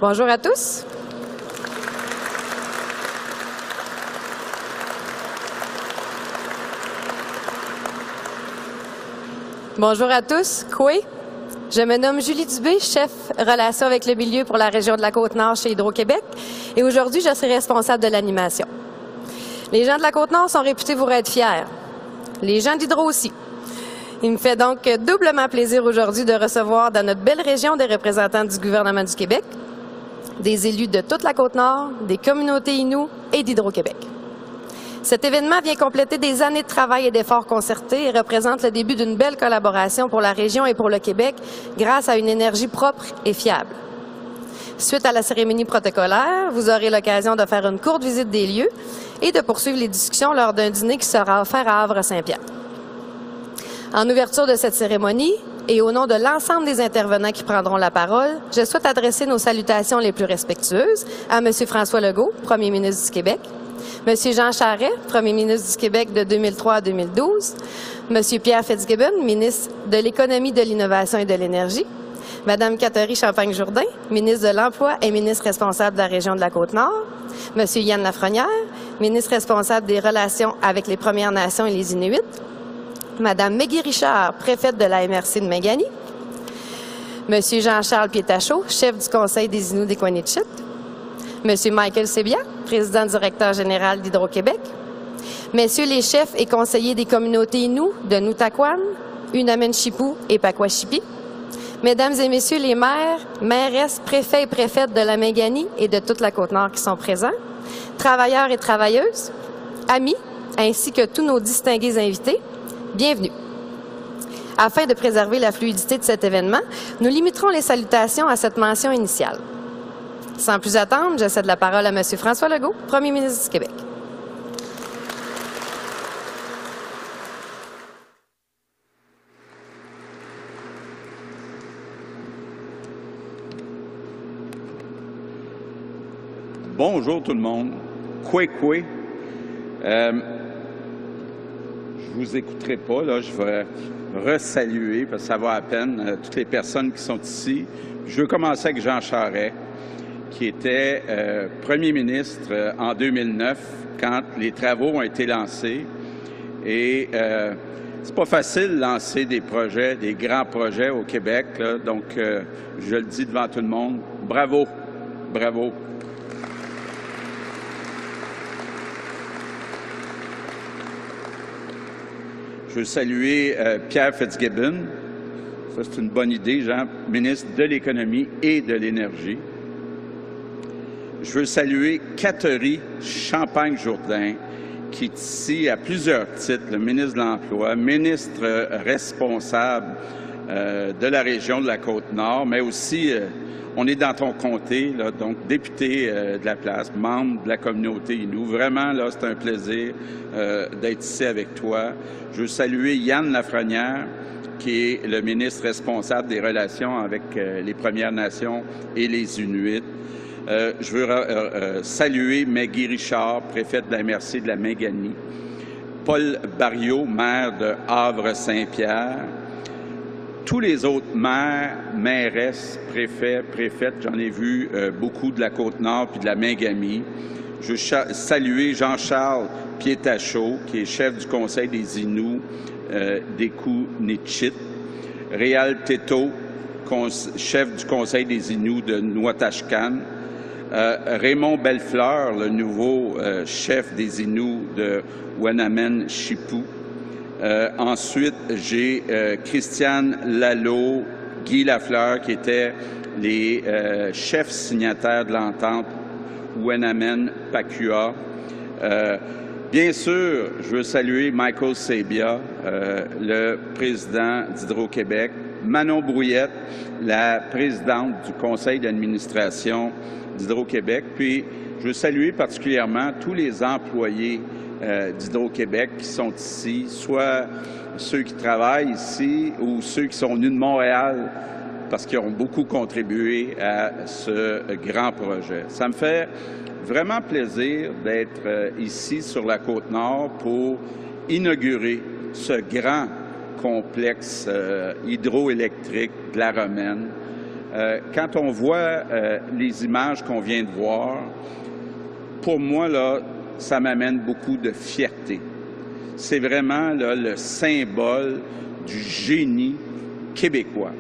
Bonjour à tous. Bonjour à tous. Koué. Je me nomme Julie Dubé, chef relations avec le milieu pour la région de la Côte-Nord chez Hydro-Québec. Et aujourd'hui, je serai responsable de l'animation. Les gens de la Côte-Nord sont réputés pour être fiers. Les gens d'Hydro aussi. Il me fait donc doublement plaisir aujourd'hui de recevoir dans notre belle région des représentants du gouvernement du Québec, des élus de toute la Côte-Nord, des communautés Innu et d'Hydro-Québec. Cet événement vient compléter des années de travail et d'efforts concertés et représente le début d'une belle collaboration pour la région et pour le Québec grâce à une énergie propre et fiable. Suite à la cérémonie protocolaire, vous aurez l'occasion de faire une courte visite des lieux et de poursuivre les discussions lors d'un dîner qui sera offert à Havre-Saint-Pierre. En ouverture de cette cérémonie, et au nom de l'ensemble des intervenants qui prendront la parole, je souhaite adresser nos salutations les plus respectueuses à M. François Legault, Premier ministre du Québec, M. Jean Charest, Premier ministre du Québec de 2003 à 2012, M. Pierre Fitzgibbon, ministre de l'Économie, de l'Innovation et de l'Énergie, Mme Catherine Champagne-Jourdain, ministre de l'Emploi et ministre responsable de la région de la Côte-Nord, M. Yann Lafrenière, ministre responsable des relations avec les Premières Nations et les Inuits, Mme Maggie Richard, préfète de la MRC de Mingani, M. Jean-Charles Pietachot, chef du Conseil des Inuits des Coinichit, M. Michael Sebia, président directeur général d'Hydro-Québec, Messieurs les chefs et conseillers des communautés Innu de Nutaquan, Unamen-Chipou et Pakwashipi, Mesdames et Messieurs les maires, mairesses, préfets et préfètes de la Mingani et de toute la Côte-Nord qui sont présents, travailleurs et travailleuses, amis, ainsi que tous nos distingués invités, bienvenue. Afin de préserver la fluidité de cet événement, nous limiterons les salutations à cette mention initiale. Sans plus attendre, je cède la parole à M. François Legault, Premier ministre du Québec. Bonjour tout le monde. Koué. Je vous écouterai pas, là, je vais resaluer, parce que ça va à peine, toutes les personnes qui sont ici. Je veux commencer avec Jean Charest, qui était premier ministre en 2009, quand les travaux ont été lancés. Et c'est pas facile de lancer des projets, des grands projets au Québec, là, donc je le dis devant tout le monde, bravo, bravo. Je veux saluer Pierre Fitzgibbon. Ça, c'est une bonne idée, Jean, ministre de l'Économie et de l'Énergie. Je veux saluer Catherine Champagne-Jourdain, qui est ici à plusieurs titres, le ministre de l'Emploi, ministre responsable de la région de la Côte-Nord, mais aussi, on est dans ton comté, là, donc député de la place, membre de la communauté Innu. Vraiment, là, c'est un plaisir d'être ici avec toi. Je veux saluer Yann Lafrenière, qui est le ministre responsable des relations avec les Premières Nations et les Inuits. Je veux saluer Maggie Richard, préfète de la MRC de la Mingani, Paul Barriot, maire de Havre-Saint-Pierre, tous les autres maires, mairesses, préfets, préfètes, j'en ai vu beaucoup de la Côte-Nord puis de la Mingani. Je veux saluer Jean-Charles Pietachot, qui est chef du Conseil des Inuits des Coinichit, Réal Teto, chef du Conseil des Inuits de Nouatashkan, Raymond Bellefleur, le nouveau chef des Inuits de Unamen-Chipou. Ensuite, j'ai Christiane Lalo, Guy Lafleur, qui étaient les chefs signataires de l'entente Unamen-Pakua. Bien sûr, je veux saluer Michael Sebia, le président d'Hydro-Québec, Manon Brouillette, la présidente du conseil d'administration d'Hydro-Québec, puis je veux saluer particulièrement tous les employés d'Hydro-Québec qui sont ici, soit ceux qui travaillent ici ou ceux qui sont venus de Montréal parce qu'ils ont beaucoup contribué à ce grand projet. Ça me fait vraiment plaisir d'être ici sur la Côte-Nord pour inaugurer ce grand complexe hydroélectrique de la Romaine. Quand on voit les images qu'on vient de voir, pour moi, là, ça m'amène beaucoup de fierté. C'est vraiment là, le symbole du génie québécois.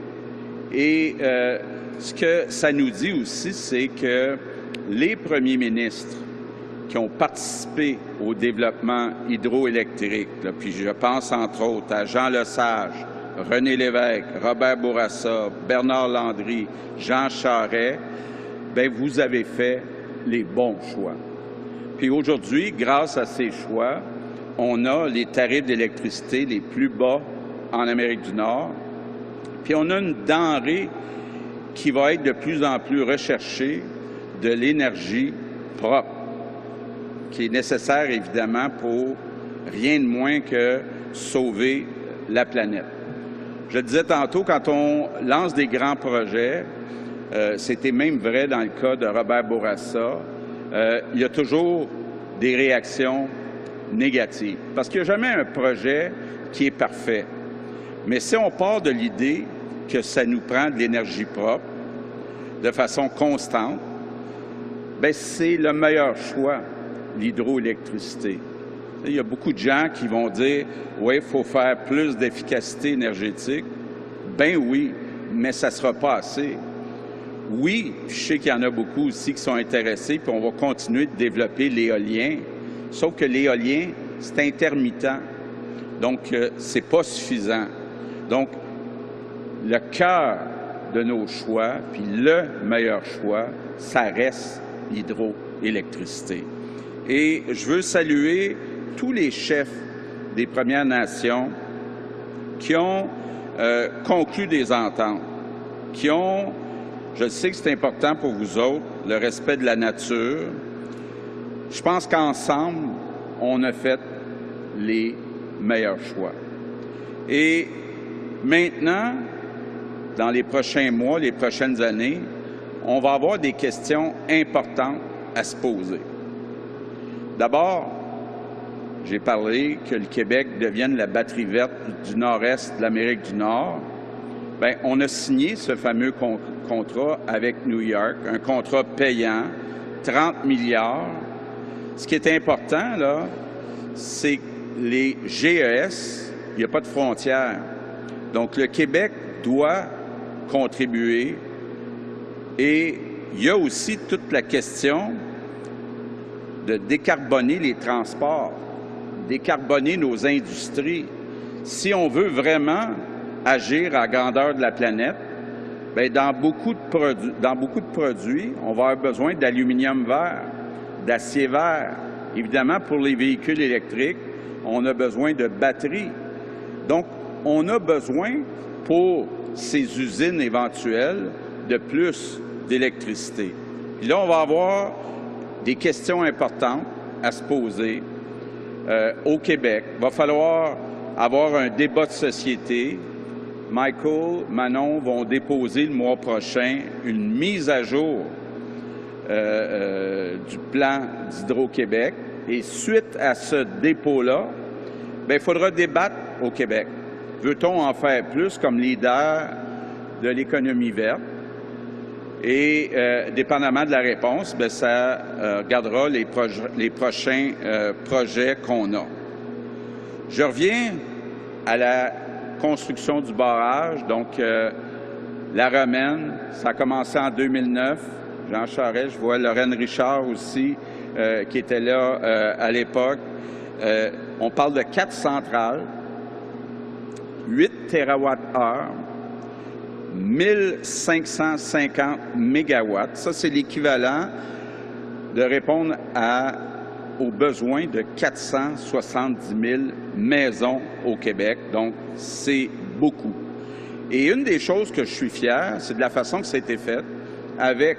Et ce que ça nous dit aussi, c'est que les premiers ministres qui ont participé au développement hydroélectrique, là, puis je pense entre autres à Jean Lesage, René Lévesque, Robert Bourassa, Bernard Landry, Jean Charest, bien, vous avez fait les bons choix. Puis aujourd'hui, grâce à ces choix, on a les tarifs d'électricité les plus bas en Amérique du Nord, puis on a une denrée qui va être de plus en plus recherchée, de l'énergie propre, qui est nécessaire évidemment pour rien de moins que sauver la planète. Je le disais tantôt, quand on lance des grands projets, c'était même vrai dans le cas de Robert Bourassa, il y a toujours des réactions négatives. Parce qu'il n'y a jamais un projet qui est parfait. Mais si on part de l'idée que ça nous prend de l'énergie propre de façon constante, bien, c'est le meilleur choix, l'hydroélectricité. Il y a beaucoup de gens qui vont dire « Oui, il faut faire plus d'efficacité énergétique. » Ben oui, mais ça ne sera pas assez. Oui, je sais qu'il y en a beaucoup aussi qui sont intéressés, puis on va continuer de développer l'éolien. Sauf que l'éolien, c'est intermittent. Donc, ce n'est pas suffisant. Donc, le cœur de nos choix, puis le meilleur choix, ça reste l'hydroélectricité. Et je veux saluer tous les chefs des Premières Nations qui ont conclu des ententes, qui ont, je sais que c'est important pour vous autres, le respect de la nature. Je pense qu'ensemble, on a fait les meilleurs choix. Et maintenant, dans les prochains mois, les prochaines années, on va avoir des questions importantes à se poser. D'abord, j'ai parlé que le Québec devienne la batterie verte du nord-est de l'Amérique du Nord. Bien, on a signé ce fameux contrat avec New York, un contrat payant, 30 milliards. Ce qui est important, là, c'est que les GES, il n'y a pas de frontières. Donc, le Québec doit contribuer. Et il y a aussi toute la question de décarboner les transports, décarboner nos industries. Si on veut vraiment agir à la grandeur de la planète, bien, dans beaucoup de produits, on va avoir besoin d'aluminium vert, d'acier vert. Évidemment, pour les véhicules électriques, on a besoin de batteries. Donc, on a besoin, pour ces usines éventuelles, de plus d'électricité. Puis là, on va avoir des questions importantes à se poser au Québec. Il va falloir avoir un débat de société. Michael, Manon vont déposer le mois prochain une mise à jour du plan d'Hydro-Québec. Et suite à ce dépôt-là, bien, il faudra débattre au Québec. Veut-on en faire plus comme leader de l'économie verte? Et dépendamment de la réponse, bien, ça regardera les prochains projets qu'on a. Je reviens à la construction du barrage. Donc, la Romaine, ça a commencé en 2009. Jean Charest, je vois Lorraine Richard aussi, qui était là à l'époque. On parle de 4 centrales, 8 TWh, 1550 mégawatts. Ça, c'est l'équivalent de répondre aux besoins de 470 000 maisons au Québec. Donc, c'est beaucoup. Et une des choses que je suis fier, c'est de la façon que ça a été fait avec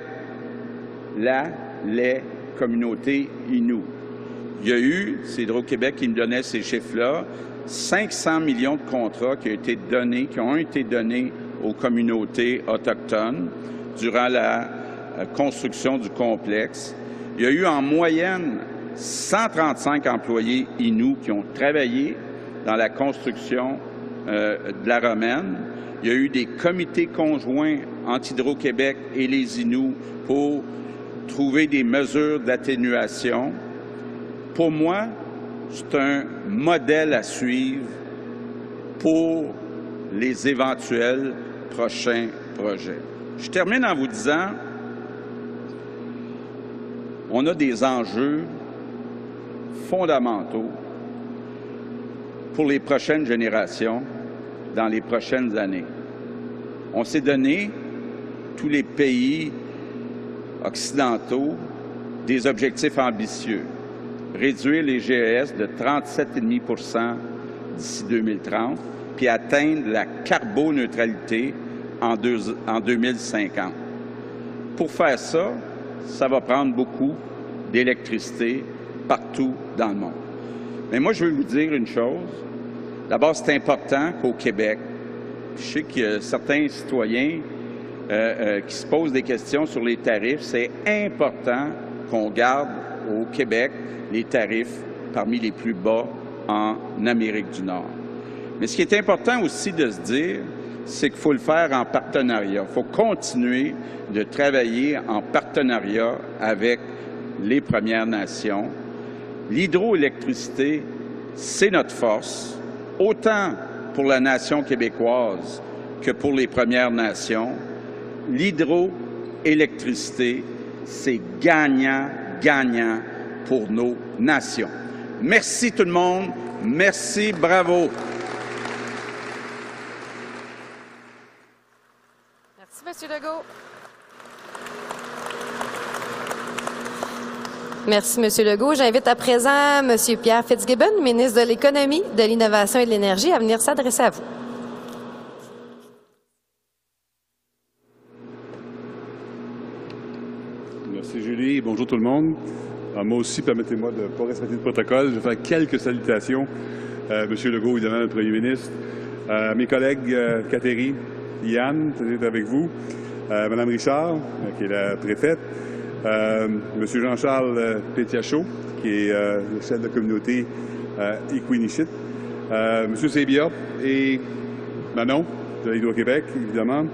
les communautés Innu. Il y a eu, c'est Hydro-Québec qui me donnait ces chiffres-là, 500 millions de contrats qui ont été donnés aux communautés autochtones durant la construction du complexe. Il y a eu en moyenne 135 employés Innu qui ont travaillé dans la construction de la Romaine. Il y a eu des comités conjoints entre Hydro-Québec et les Inuits pour trouver des mesures d'atténuation. Pour moi, c'est un modèle à suivre pour les éventuels prochains projets. Je termine en vous disant, on a des enjeux fondamentaux pour les prochaines générations dans les prochaines années. On s'est donné, tous les pays occidentaux, des objectifs ambitieux. Réduire les GES de 37,5 d'ici 2030, puis atteindre la carboneutralité en 2050. Pour faire ça, ça va prendre beaucoup d'électricité partout dans le monde. Mais moi, je veux vous dire une chose. D'abord, c'est important qu'au Québec, je sais qu'il y a certains citoyens qui se posent des questions sur les tarifs. C'est important qu'on garde au Québec les tarifs parmi les plus bas en Amérique du Nord. Mais ce qui est important aussi de se dire, c'est qu'il faut le faire en partenariat. Il faut continuer de travailler en partenariat avec les Premières Nations. L'hydroélectricité, c'est notre force, autant pour la nation québécoise que pour les Premières Nations. L'hydroélectricité, c'est gagnant-gagnant pour nos nations. Merci tout le monde. Merci, bravo. Merci, M. Legault. Merci, M. Legault. J'invite à présent M. Pierre Fitzgibbon, ministre de l'Économie, de l'Innovation et de l'Énergie, à venir s'adresser à vous. Merci, Julie. Bonjour tout le monde. Alors, moi aussi, permettez-moi de ne pas respecter le protocole. Je vais faire quelques salutations. M. Legault, évidemment, le Premier ministre. Mes collègues Catherine, Yann, c'est avec vous. Mme Richard, qui est la préfète. M. Jean-Charles Pétiachot, qui est le chef de la communauté Iquiniqit. M. Sébia et Manon, de Hydro-Québec, évidemment.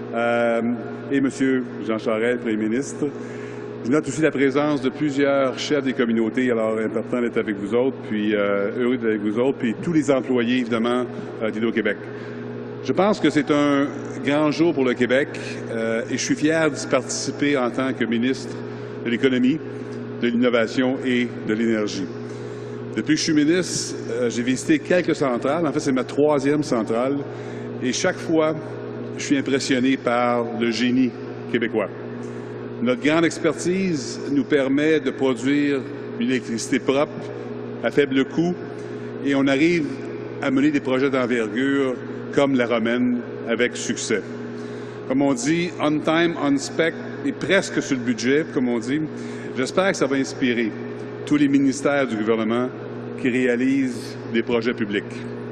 Et M. Jean Charest, Premier ministre. Je note aussi la présence de plusieurs chefs des communautés, alors important d'être avec vous autres, puis heureux d'être avec vous autres, puis tous les employés, évidemment, d'Hydro-Québec. Je pense que c'est un grand jour pour le Québec et je suis fier d'y participer en tant que ministre de l'Économie, de l'Innovation et de l'Énergie. Depuis que je suis ministre, j'ai visité quelques centrales. En fait, c'est ma 3e centrale et chaque fois, je suis impressionné par le génie québécois. Notre grande expertise nous permet de produire une électricité propre, à faible coût, et on arrive à mener des projets d'envergure comme la Romaine avec succès. Comme on dit, on time, on spec, et presque sur le budget, comme on dit. J'espère que ça va inspirer tous les ministères du gouvernement qui réalisent des projets publics.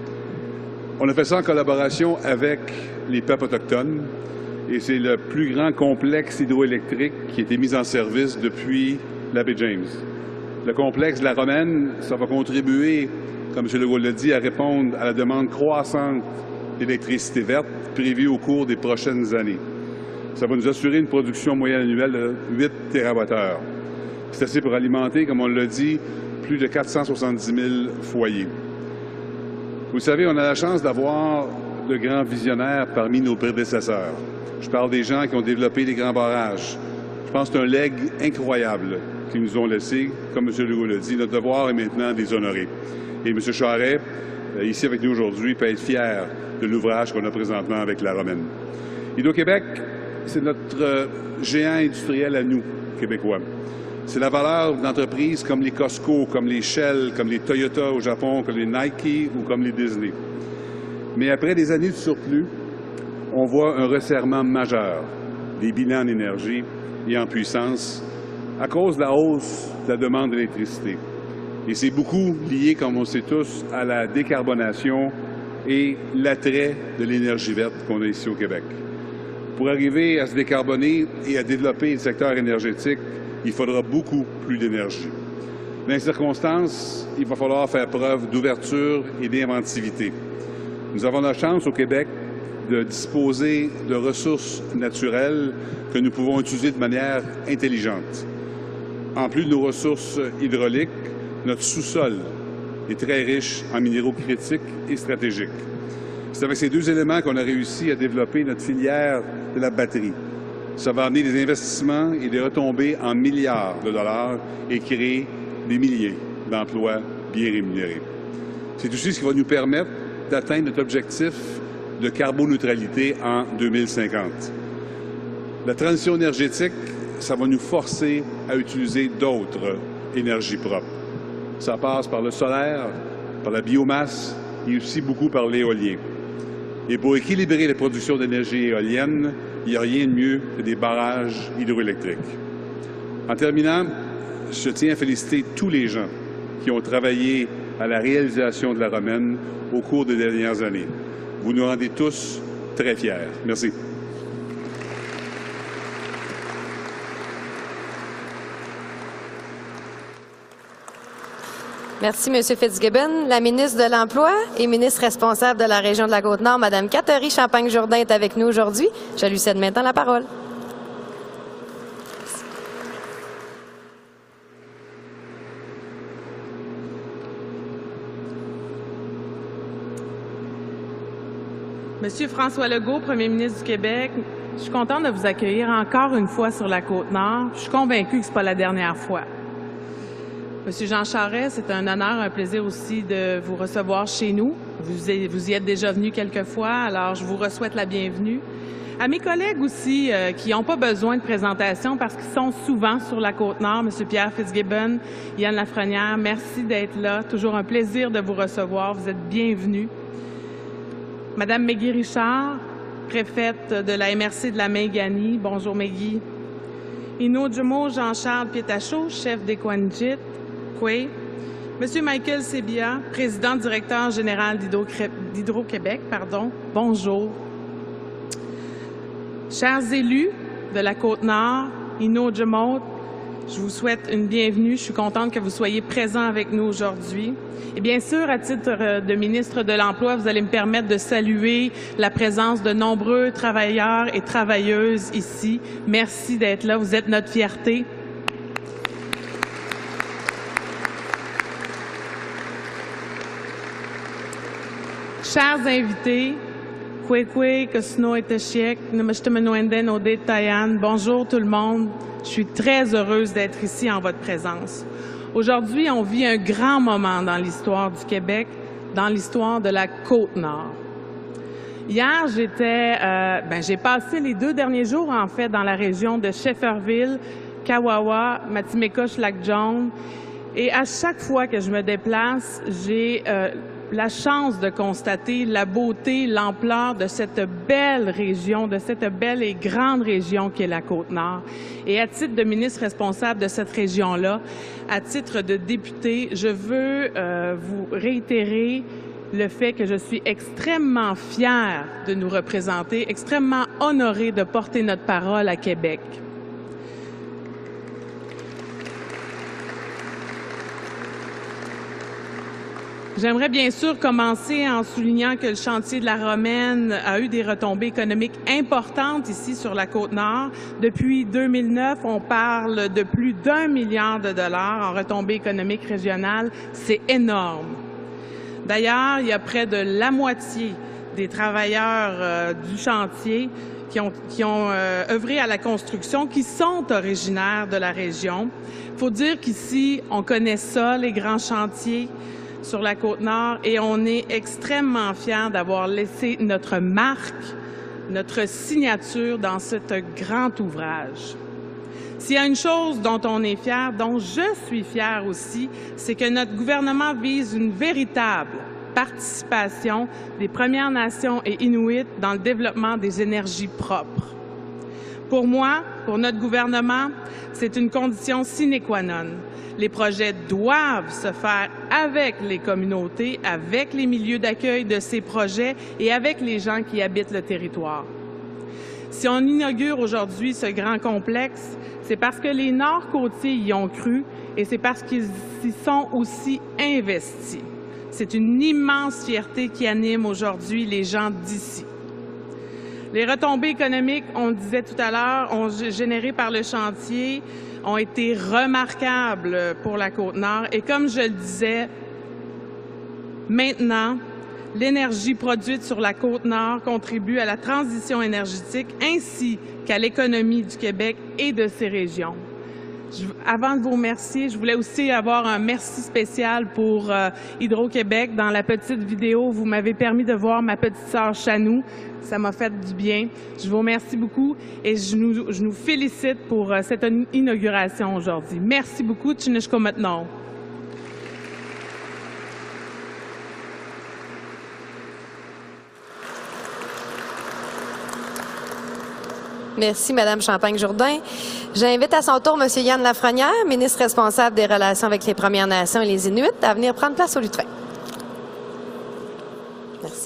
On a fait ça en collaboration avec les peuples autochtones et c'est le plus grand complexe hydroélectrique qui a été mis en service depuis la baie James. Le complexe de la Romaine, ça va contribuer, comme M. Legault l'a dit, à répondre à la demande croissante d'électricité verte prévue au cours des prochaines années. Ça va nous assurer une production moyenne annuelle de 8 TWh. C'est assez pour alimenter, comme on l'a dit, plus de 470 000 foyers. Vous savez, on a la chance d'avoir de grands visionnaires parmi nos prédécesseurs. Je parle des gens qui ont développé les grands barrages. Je pense que c'est un legs incroyable qu'ils nous ont laissé. Comme M. Legault l'a dit, notre devoir est maintenant de les honorer. Et M. Charest, ici avec nous aujourd'hui, peut être fier de l'ouvrage qu'on a présentement avec la Romaine. Hydro-Québec, c'est notre géant industriel à nous, Québécois. C'est la valeur d'entreprises comme les Costco, comme les Shell, comme les Toyota au Japon, comme les Nike ou comme les Disney. Mais après des années de surplus, on voit un resserrement majeur des bilans en énergie et en puissance à cause de la hausse de la demande d'électricité. Et c'est beaucoup lié, comme on le sait tous, à la décarbonation et l'attrait de l'énergie verte qu'on a ici au Québec. Pour arriver à se décarboner et à développer le secteur énergétique, il faudra beaucoup plus d'énergie. Dans les circonstances, il va falloir faire preuve d'ouverture et d'inventivité. Nous avons la chance au Québec de disposer de ressources naturelles que nous pouvons utiliser de manière intelligente. En plus de nos ressources hydrauliques, notre sous-sol est très riche en minéraux critiques et stratégiques. C'est avec ces deux éléments qu'on a réussi à développer notre filière de la batterie. Ça va amener des investissements et des retombées en milliards de dollars et créer des milliers d'emplois bien rémunérés. C'est aussi ce qui va nous permettre d'atteindre notre objectif de carboneutralité en 2050. La transition énergétique, ça va nous forcer à utiliser d'autres énergies propres. Ça passe par le solaire, par la biomasse et aussi beaucoup par l'éolien. Et pour équilibrer la production d'énergie éolienne, il n'y a rien de mieux que des barrages hydroélectriques. En terminant, je tiens à féliciter tous les gens qui ont travaillé à la réalisation de la Romaine au cours des dernières années. Vous nous rendez tous très fiers. Merci. Merci, M. Fitzgibbon. La ministre de l'Emploi et ministre responsable de la région de la Côte-Nord, Mme Catherine Champagne-Jourdain, est avec nous aujourd'hui. Je lui cède maintenant la parole. Monsieur François Legault, Premier ministre du Québec, je suis contente de vous accueillir encore une fois sur la Côte-Nord. Je suis convaincue que ce n'est pas la dernière fois. Monsieur Jean Charest, c'est un honneur, un plaisir aussi de vous recevoir chez nous. Vous y êtes déjà venu quelques fois, alors je vous souhaite la bienvenue. À mes collègues aussi, qui n'ont pas besoin de présentation parce qu'ils sont souvent sur la Côte-Nord, Monsieur Pierre Fitzgibbon, Yann Lafrenière, merci d'être là. Toujours un plaisir de vous recevoir. Vous êtes bienvenus. Madame Meggy Richard, préfète de la MRC de la Maigani. Bonjour, Meggy. Inojimo Jean-Charles Pietachot, chef d'Equanjit. Monsieur Michael Sebia, président directeur général d'Hydro-Québec, bonjour. Chers élus de la Côte-Nord, Inojimo, je vous souhaite une bienvenue. Je suis contente que vous soyez présents avec nous aujourd'hui. Et bien sûr, à titre de ministre de l'Emploi, vous allez me permettre de saluer la présence de nombreux travailleurs et travailleuses ici. Merci d'être là. Vous êtes notre fierté. Chers invités, bonjour tout le monde. Je suis très heureuse d'être ici en votre présence. Aujourd'hui, on vit un grand moment dans l'histoire du Québec, dans l'histoire de la Côte-Nord. Hier, j'ai passé les 2 derniers jours, en fait, dans la région de Shefferville, Kawawa, Matimeka-Lac-John. Et à chaque fois que je me déplace, j'ai la chance de constater la beauté, l'ampleur de cette belle région, de cette belle et grande région qui est la Côte-Nord. Et à titre de ministre responsable de cette région-là, à titre de député, je veux vous réitérer le fait que je suis extrêmement fière de nous représenter, extrêmement honorée de porter notre parole à Québec. J'aimerais bien sûr commencer en soulignant que le chantier de la Romaine a eu des retombées économiques importantes ici sur la Côte-Nord. Depuis 2009, on parle de plus d'1 milliard de dollars en retombées économiques régionales. C'est énorme. D'ailleurs, il y a près de la moitié des travailleurs du chantier qui ont œuvré à la construction, qui sont originaires de la région. Il faut dire qu'ici, on connaît ça, les grands chantiers sur la Côte-Nord, et on est extrêmement fiers d'avoir laissé notre marque, notre signature dans ce grand ouvrage. S'il y a une chose dont on est fier, dont je suis fière aussi, c'est que notre gouvernement vise une véritable participation des Premières Nations et Inuits dans le développement des énergies propres. Pour moi, pour notre gouvernement, c'est une condition sine qua non. Les projets doivent se faire avec les communautés, avec les milieux d'accueil de ces projets et avec les gens qui habitent le territoire. Si on inaugure aujourd'hui ce grand complexe, c'est parce que les Nord-Côtiers y ont cru et c'est parce qu'ils y sont aussi investis. C'est une immense fierté qui anime aujourd'hui les gens d'ici. Les retombées économiques, on le disait tout à l'heure, générées par le chantier, ont été remarquables pour la Côte-Nord. Et comme je le disais, maintenant, l'énergie produite sur la Côte-Nord contribue à la transition énergétique ainsi qu'à l'économie du Québec et de ses régions. Avant de vous remercier, je voulais aussi avoir un merci spécial pour Hydro-Québec. Dans la petite vidéo, vous m'avez permis de voir ma petite sœur Chanou. Ça m'a fait du bien. Je vous remercie beaucoup et je nous félicite pour cette inauguration aujourd'hui. Merci beaucoup. Tchinishko maintenant. Merci, Mme Champagne-Jourdain. J'invite à son tour M. Yann Lafrenière, ministre responsable des Relations avec les Premières Nations et les Inuits, à venir prendre place au lutrin. Merci.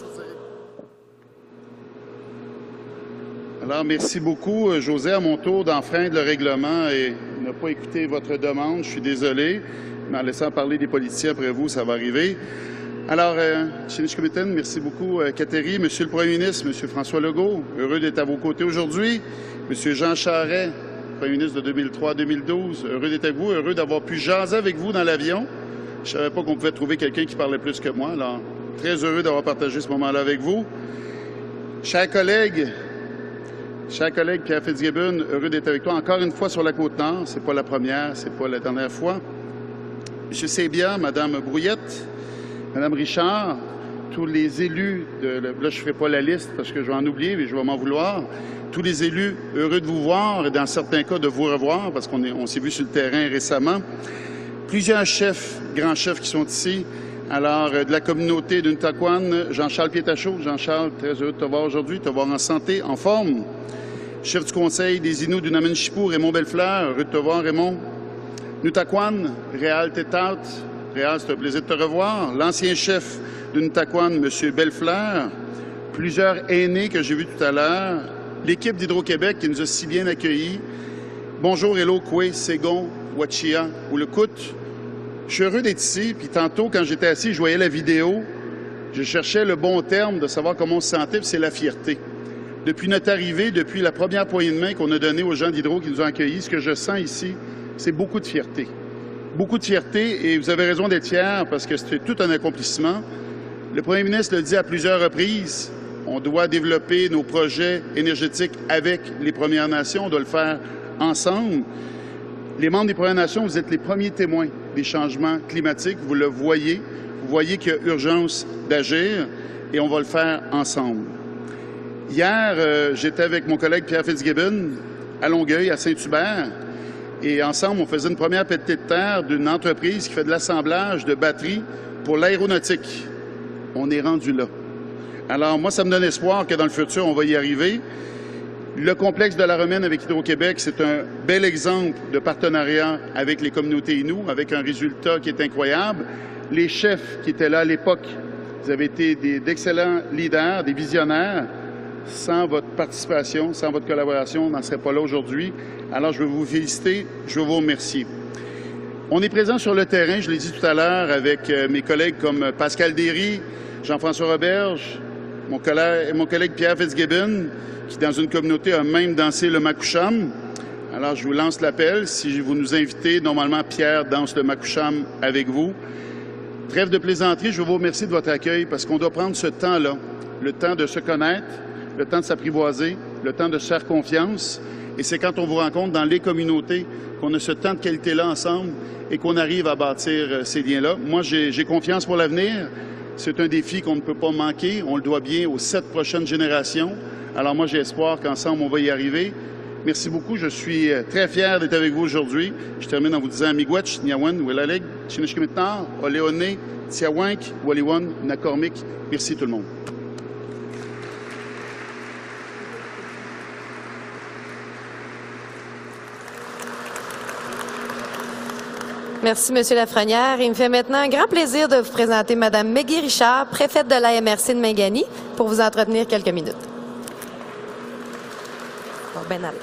Alors, merci beaucoup. J'osais à mon tour d'enfreindre le règlement et ne pas écouter votre demande. Je suis désolé, mais en laissant parler des politiciens après vous, ça va arriver. Alors, Tchinishkumiten, merci beaucoup, Catherine. Monsieur le Premier ministre, Monsieur François Legault, heureux d'être à vos côtés aujourd'hui. Monsieur Jean Charest, Premier ministre de 2003 à 2012, heureux d'être avec vous, heureux d'avoir pu jaser avec vous dans l'avion. Je ne savais pas qu'on pouvait trouver quelqu'un qui parlait plus que moi, alors très heureux d'avoir partagé ce moment-là avec vous. Chers collègues, Pierre Fitzgibbon, heureux d'être avec toi encore une fois sur la Côte-Nord. C'est pas la première, c'est pas la dernière fois. Monsieur Sebia, Madame Brouillette, Madame Richard, tous les élus, là je ne ferai pas la liste parce que je vais en oublier, mais je vais m'en vouloir. Tous les élus, heureux de vous voir et dans certains cas de vous revoir parce qu'on s'est vu sur le terrain récemment. Plusieurs chefs, grands chefs qui sont ici. Alors, de la communauté d'Untaquen, Jean-Charles Pietachot. Jean-Charles, très heureux de te voir aujourd'hui, de te voir en santé, en forme. Chef du conseil des Inuits du Namen-Chipou, Raymond Bellefleur, heureux de te voir, Raymond. Untaquen, Réal Tétat. Réal, c'est un plaisir de te revoir. L'ancien chef d'Untaquen, M. Bellefleur. Plusieurs aînés que j'ai vus tout à l'heure. L'équipe d'Hydro-Québec qui nous a si bien accueillis. Bonjour, hello, Koué, Ségon, Ouachia ou le Kout. Je suis heureux d'être ici. Puis tantôt, quand j'étais assis, je voyais la vidéo. Je cherchais le bon terme de savoir comment on se sentait, puis c'est la fierté. Depuis notre arrivée, depuis la première poignée de main qu'on a donnée aux gens d'Hydro qui nous ont accueillis, ce que je sens ici, c'est beaucoup de fierté. Beaucoup de fierté, et vous avez raison d'être fiers parce que c'est tout un accomplissement. Le premier ministre l'a dit à plusieurs reprises, on doit développer nos projets énergétiques avec les Premières Nations, on doit le faire ensemble. Les membres des Premières Nations, vous êtes les premiers témoins des changements climatiques, vous le voyez. Vous voyez qu'il y a urgence d'agir et on va le faire ensemble. Hier, j'étais avec mon collègue Pierre Fitzgibbon à Longueuil, à Saint-Hubert, et ensemble, on faisait une première pétée de terre d'une entreprise qui fait de l'assemblage de batteries pour l'aéronautique. On est rendu là. Alors, moi, ça me donne espoir que dans le futur, on va y arriver. Le complexe de la Romaine avec Hydro-Québec, c'est un bel exemple de partenariat avec les communautés Inuits, avec un résultat qui est incroyable. Les chefs qui étaient là à l'époque, vous avez été d'excellents leaders, des visionnaires. Sans votre participation, sans votre collaboration, on n'en serait pas là aujourd'hui. Alors, je veux vous féliciter, je veux vous remercier. On est présent sur le terrain, je l'ai dit tout à l'heure, avec mes collègues comme Pascal Derry, Jean-François Roberge, mon collègue Pierre Fitzgibbon, qui, dans une communauté, a même dansé le Makoucham. Alors, je vous lance l'appel. Si vous nous invitez, normalement, Pierre danse le Makoucham avec vous. Trêve de plaisanterie, je veux vous remercier de votre accueil parce qu'on doit prendre ce temps-là, le temps de se connaître, le temps de s'apprivoiser, le temps de se faire confiance. Et c'est quand on vous rencontre dans les communautés qu'on a ce temps de qualité-là ensemble et qu'on arrive à bâtir ces liens-là. Moi, j'ai confiance pour l'avenir. C'est un défi qu'on ne peut pas manquer. On le doit bien aux 7 prochaines générations. Alors moi, j'ai espoir qu'ensemble, on va y arriver. Merci beaucoup. Je suis très fier d'être avec vous aujourd'hui. Je termine en vous disant Miigwech, Niawan, Willaleg, Tchinishkimitnar, Oleone, Tiawank, Waliwan, Nakormik. Merci tout le monde. Merci, M. Lafrenière. Il me fait maintenant un grand plaisir de vous présenter Mme Meggy Richard, préfète de l'AMRC de Mingani, pour vous entretenir quelques minutes. Bon, ben allez.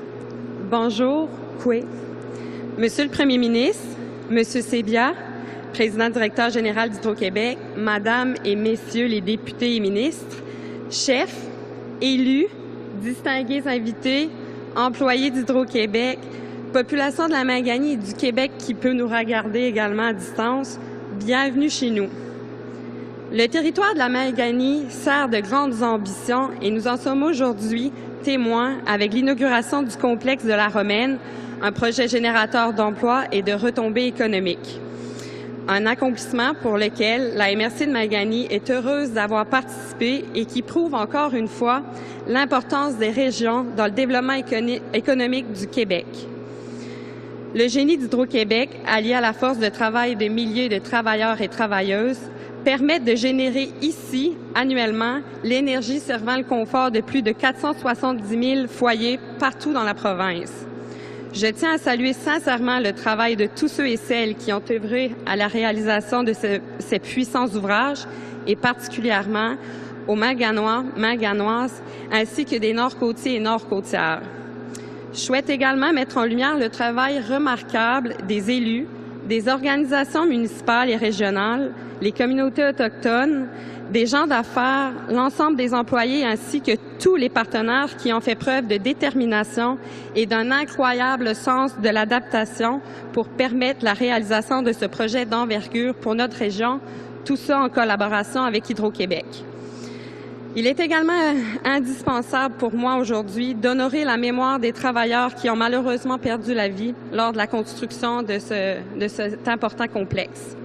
Bonjour, Koué. Monsieur le Premier ministre, Monsieur Sebia, président directeur général d'Hydro-Québec, Madame et Messieurs les députés et ministres, chefs, élus, distingués invités, employés d'Hydro-Québec, population de la Maniganny et du Québec qui peut nous regarder également à distance, bienvenue chez nous. Le territoire de la Maniganny sert de grandes ambitions et nous en sommes aujourd'hui témoins avec l'inauguration du complexe de la Romaine, un projet générateur d'emplois et de retombées économiques. Un accomplissement pour lequel la MRC de Maniganny est heureuse d'avoir participé et qui prouve encore une fois l'importance des régions dans le développement économique du Québec. Le génie d'Hydro-Québec, allié à la force de travail de milliers de travailleurs et travailleuses, permettent de générer ici, annuellement, l'énergie servant le confort de plus de 470 000 foyers partout dans la province. Je tiens à saluer sincèrement le travail de tous ceux et celles qui ont œuvré à la réalisation de ces puissants ouvrages et particulièrement aux Manigannois, Manigannoises, ainsi que des Nord-Côtiers et Nord-Côtières. Je souhaite également mettre en lumière le travail remarquable des élus, des organisations municipales et régionales, les communautés autochtones, des gens d'affaires, l'ensemble des employés ainsi que tous les partenaires qui ont fait preuve de détermination et d'un incroyable sens de l'adaptation pour permettre la réalisation de ce projet d'envergure pour notre région, tout ça en collaboration avec Hydro-Québec. Il est également indispensable pour moi aujourd'hui d'honorer la mémoire des travailleurs qui ont malheureusement perdu la vie lors de la construction de cet important complexe.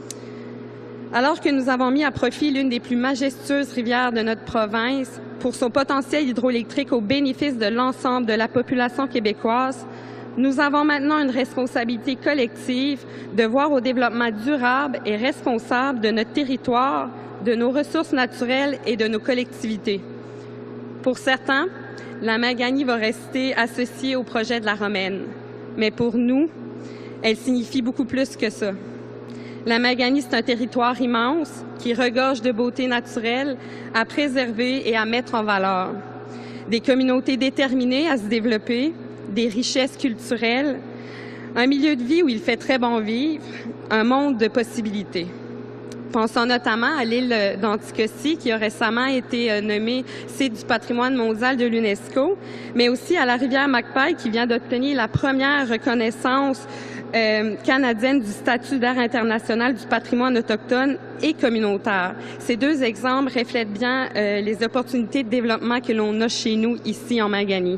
Alors que nous avons mis à profit l'une des plus majestueuses rivières de notre province pour son potentiel hydroélectrique au bénéfice de l'ensemble de la population québécoise, nous avons maintenant une responsabilité collective de voir au développement durable et responsable de notre territoire, de nos ressources naturelles et de nos collectivités. Pour certains, la Maniganny va rester associée au projet de la Romaine, mais pour nous, elle signifie beaucoup plus que ça. La Maniganny, c'est un territoire immense qui regorge de beauté naturelle à préserver et à mettre en valeur. Des communautés déterminées à se développer, des richesses culturelles, un milieu de vie où il fait très bon vivre, un monde de possibilités. Pensons notamment à l'île d'Anticosti qui a récemment été nommée site du patrimoine mondial de l'UNESCO, mais aussi à la rivière Magpie qui vient d'obtenir la première reconnaissance canadienne du statut d'aire international du patrimoine autochtone et communautaire. Ces deux exemples reflètent bien les opportunités de développement que l'on a chez nous ici en Maniganny.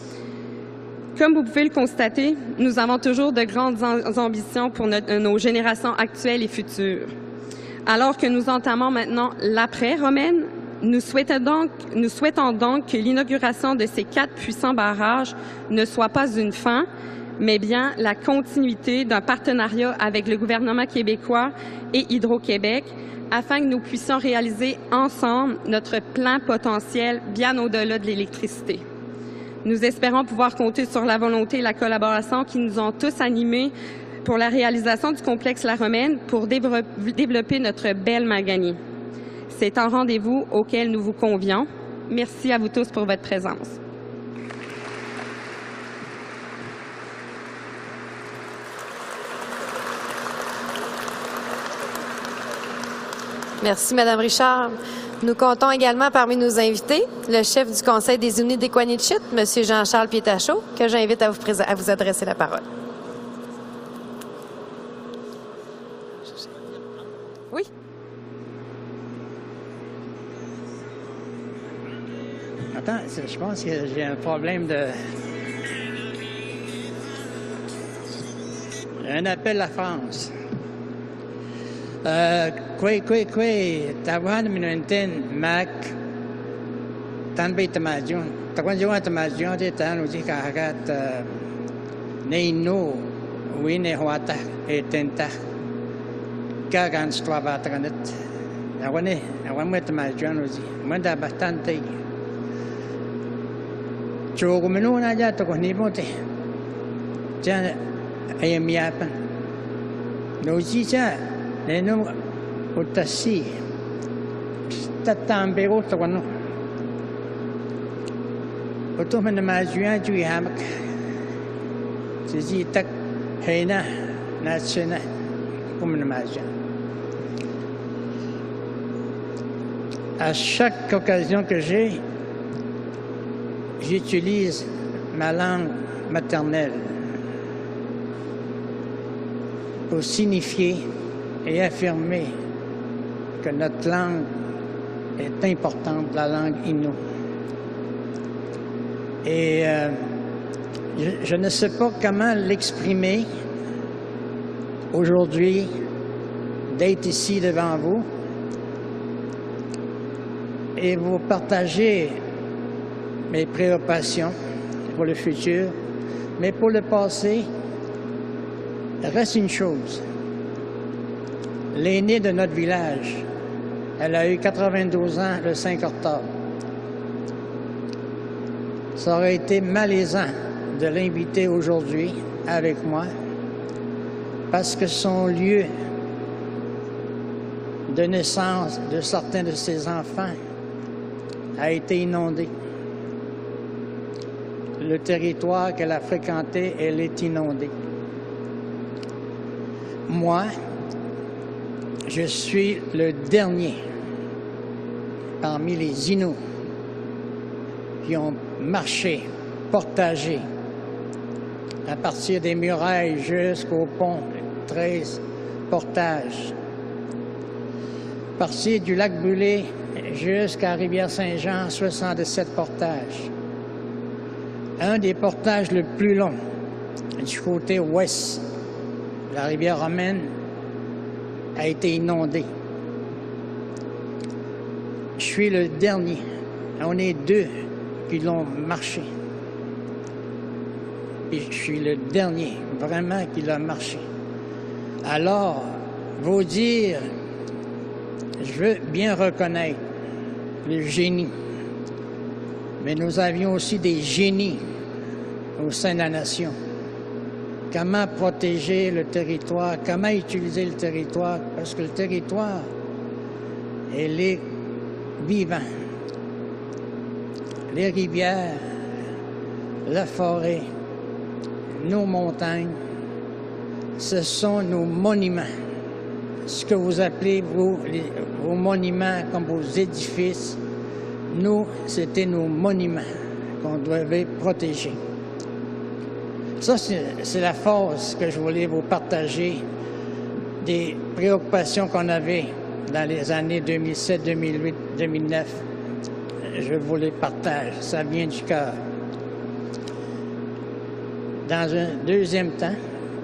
Comme vous pouvez le constater, nous avons toujours de grandes ambitions pour nos générations actuelles et futures. Alors que nous entamons maintenant l'après-Romaine, nous souhaitons donc que l'inauguration de ces 4 puissants barrages ne soit pas une fin, mais bien la continuité d'un partenariat avec le gouvernement québécois et Hydro-Québec afin que nous puissions réaliser ensemble notre plein potentiel bien au-delà de l'électricité. Nous espérons pouvoir compter sur la volonté et la collaboration qui nous ont tous animés pour la réalisation du complexe La Romaine pour développer notre belle Maniganny. C'est un rendez-vous auquel nous vous convions. Merci à vous tous pour votre présence. Merci, Madame Richard. Nous comptons également parmi nos invités le chef du Conseil des Inuits d'Equanichit, M. Jean-Charles Pietachot, que j'invite à vous adresser la parole. Oui. Attends, je pense que j'ai un problème de... Un appel à France. Tawan minunten Mac Tanbay Tamajon. Tawan Jawan Tamajon de Tan Uji Kahagat Neino Wine Huata Etenta Kagan Stravatranet. Awan met Tamajon Uji. Manda bastante. Chogumino ya to nipote. Jan ayamiapan. No chicha. Neno utasi tatambe goto wano oto men majuan ju hamak siji tak heina na chena Pumanamajan. À chaque occasion que j'ai, j'utilise ma langue maternelle pour signifier et affirmer que notre langue est importante, la langue Innu. Et je ne sais pas comment l'exprimer aujourd'hui, d'être ici devant vous et vous partager mes préoccupations pour le futur, mais pour le passé, reste une chose. L'aînée de notre village, elle a eu 92 ans le 5 octobre. Ça aurait été malaisant de l'inviter aujourd'hui avec moi parce que son lieu de naissance de certains de ses enfants a été inondé. Le territoire qu'elle a fréquenté, elle est inondée. Moi, je suis le dernier parmi les Inuits qui ont marché, portagé, à partir des murailles jusqu'au pont, 13 portages. À partir du lac Brûlé jusqu'à Rivière-Saint-Jean, 77 portages. Un des portages le plus long du côté ouest, la rivière Romaine, a été inondée. Je suis le dernier. On est deux qui l'ont marché. Et je suis le dernier, vraiment, qui l'a marché. Alors, vous dire, je veux bien reconnaître le génie, mais nous avions aussi des génies au sein de la nation. Comment protéger le territoire, comment utiliser le territoire, parce que le territoire, il est vivant. Les rivières, la forêt, nos montagnes, ce sont nos monuments. Ce que vous appelez, vous, vos monuments comme vos édifices, nous, c'était nos monuments qu'on devait protéger. Ça, c'est la force que je voulais vous partager des préoccupations qu'on avait dans les années 2007, 2008, 2009. Je vous les partage, ça vient du cœur. Dans un deuxième temps,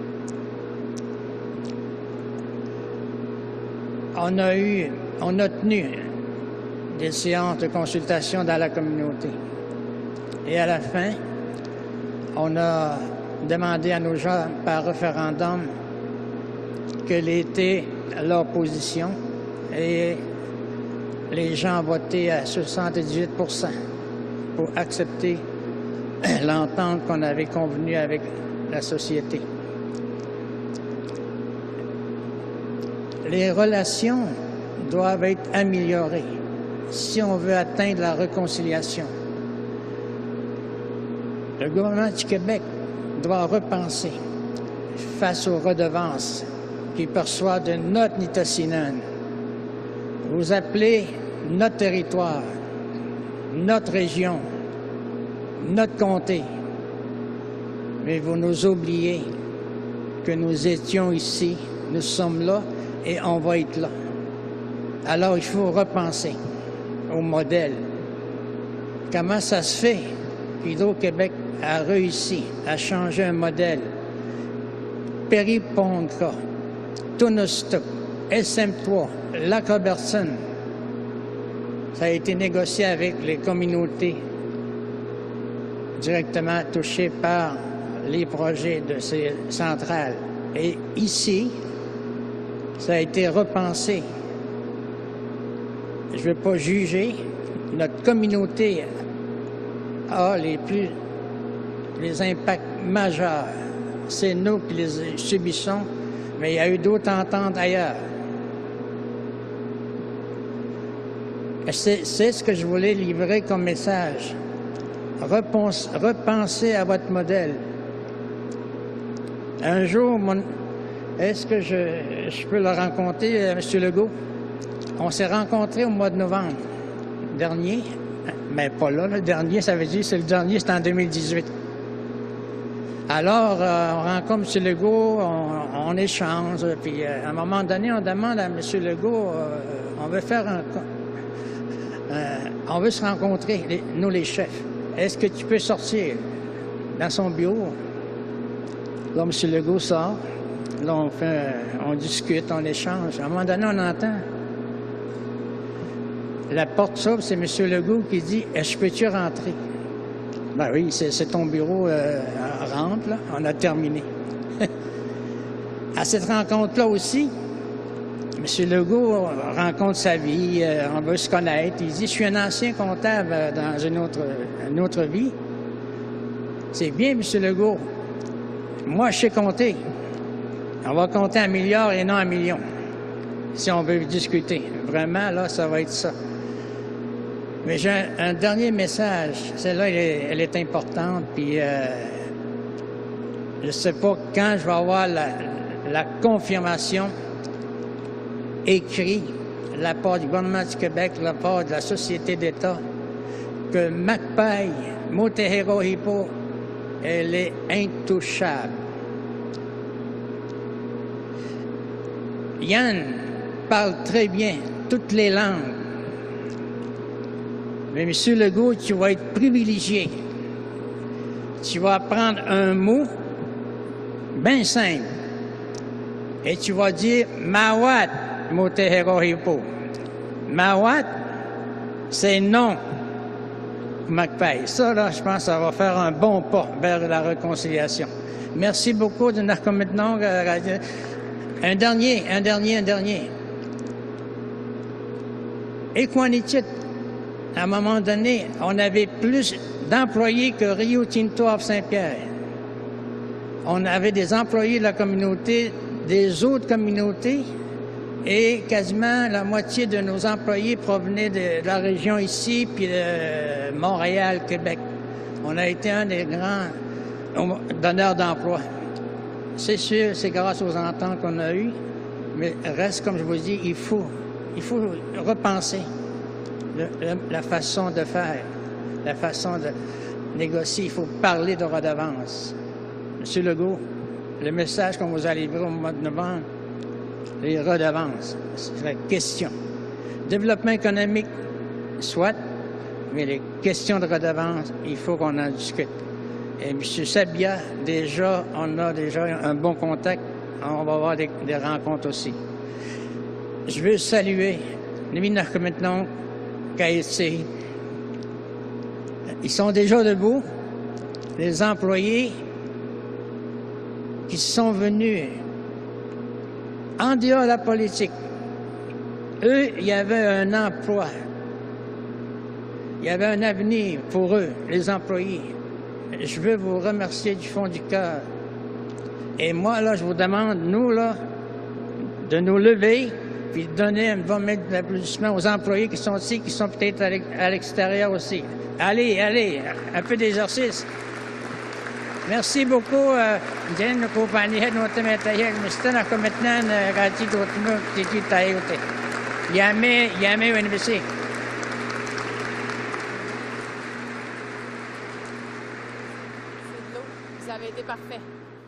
on a tenu des séances de consultation dans la communauté. Et à la fin, on a demandé à nos gens par référendum quelle était leur position et les gens ont voté à 78% pour accepter l'entente qu'on avait convenue avec la société. Les relations doivent être améliorées si on veut atteindre la réconciliation. Le gouvernement du Québec doit repenser face aux redevances qu'il perçoit de notre Nitassinan. Vous appelez notre territoire, notre région, notre comté, mais vous nous oubliez que nous étions ici, nous sommes là et on va être là. Alors il faut repenser au modèle. Comment ça se fait qu'Hydro-Québec a réussi à changer un modèle? Périponca, Tunostuk, SM3, Lac-Robertson, ça a été négocié avec les communautés directement touchées par les projets de ces centrales. Et ici, ça a été repensé. Je ne veux pas juger. Notre communauté a les impacts majeurs. C'est nous qui les subissons, mais il y a eu d'autres ententes ailleurs. C'est ce que je voulais livrer comme message. Repensez à votre modèle. Un jour, Est-ce que je peux le rencontrer, M. Legault? On s'est rencontrés au mois de novembre dernier, mais pas là, le dernier, ça veut dire c'est le dernier, c'est en 2018. Alors, on rencontre M. Legault, on échange, puis à un moment donné, on demande à M. Legault, on veut se rencontrer, nous les chefs. Est-ce que tu peux sortir dans son bureau? Là, M. Legault sort. Là, on discute, on échange. À un moment donné, on entend. La porte s'ouvre, c'est M. Legault qui dit « Est-ce que peux-tu rentrer? » Ben oui, c'est ton bureau, rentre, là. On a terminé. À cette rencontre-là aussi, M. Legault rencontre sa vie, on veut se connaître. Il dit « Je suis un ancien comptable dans une autre vie. » C'est bien, M. Legault. Moi, je sais compter. On va compter 1 milliard et non 1 million, si on veut discuter. Vraiment, là, ça va être ça. Mais j'ai un dernier message. Celle-là, elle est importante, puis je ne sais pas quand je vais avoir la confirmation écrite de la part du gouvernement du Québec, de la part de la Société d'État, que McPail, Motihero Hippo, elle est intouchable. Yann parle très bien toutes les langues. Mais M. Legault, tu vas être privilégié. Tu vas prendre un mot bien simple et tu vas dire « Mawat Motihero Hippo ». Mawat, c'est non. McPail. Ça, là, je pense que ça va faire un bon pas vers la réconciliation. Merci beaucoup de notre commitment. Un dernier. Equanitite. À un moment donné, on avait plus d'employés que Rio Tinto à Saint-Pierre. On avait des employés de la communauté, des autres communautés, et quasiment la moitié de nos employés provenaient de la région ici, puis de Montréal, Québec. On a été un des grands donneurs d'emploi. C'est sûr, c'est grâce aux ententes qu'on a eues, mais reste, comme je vous dis, il faut repenser la façon de faire, la façon de négocier. Il faut parler de redevance. Monsieur Legault, le message qu'on vous a livré au mois de novembre, les redevances, c'est la question. Développement économique, soit, mais les questions de redevance, il faut qu'on en discute. Et M. Sabia, on a déjà un bon contact. On va avoir des rencontres aussi. Je veux saluer les ministres maintenant, KSC. Ils sont déjà debout. Les employés qui sont venus en dehors de la politique. Eux, il y avait un emploi. Il y avait un avenir pour eux, les employés. Je veux vous remercier du fond du cœur. Et moi, là, je vous demande, nous, là, de nous lever puis de donner un mettre de l'applaudissement aux employés qui sont ici, qui sont peut-être à l'extérieur aussi. Allez, un peu d'exercice. Merci beaucoup. Jen, nous compagnies, nous te mettons, nous sommes comme maintenant, quand tu dois te tailler. Yamé, université. Vous avez été parfait.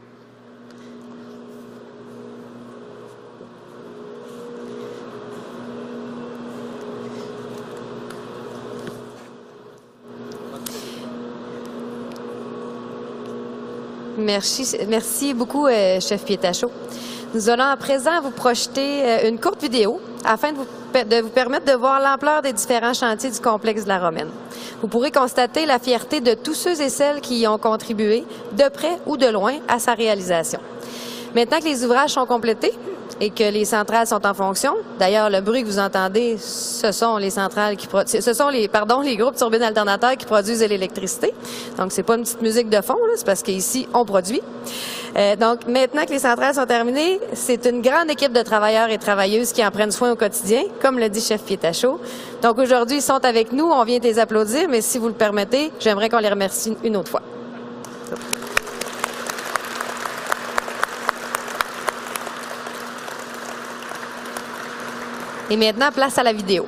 Merci beaucoup, chef Pietachot. Nous allons à présent vous projeter une courte vidéo afin de vous permettre de voir l'ampleur des différents chantiers du complexe de la Romaine. Vous pourrez constater la fierté de tous ceux et celles qui y ont contribué, de près ou de loin, à sa réalisation. Maintenant que les ouvrages sont complétés et que les centrales sont en fonction, d'ailleurs, le bruit que vous entendez, ce sont les centrales les groupes turbines alternateurs qui produisent de l'électricité. Donc, c'est pas une petite musique de fond, là, c'est parce qu'ici, on produit. Donc, maintenant que les centrales sont terminées, c'est une grande équipe de travailleurs et travailleuses qui en prennent soin au quotidien, comme le dit chef Pietachot. Donc, aujourd'hui, ils sont avec nous, on vient de les applaudir, mais si vous le permettez, j'aimerais qu'on les remercie une autre fois. Et maintenant, place à la vidéo.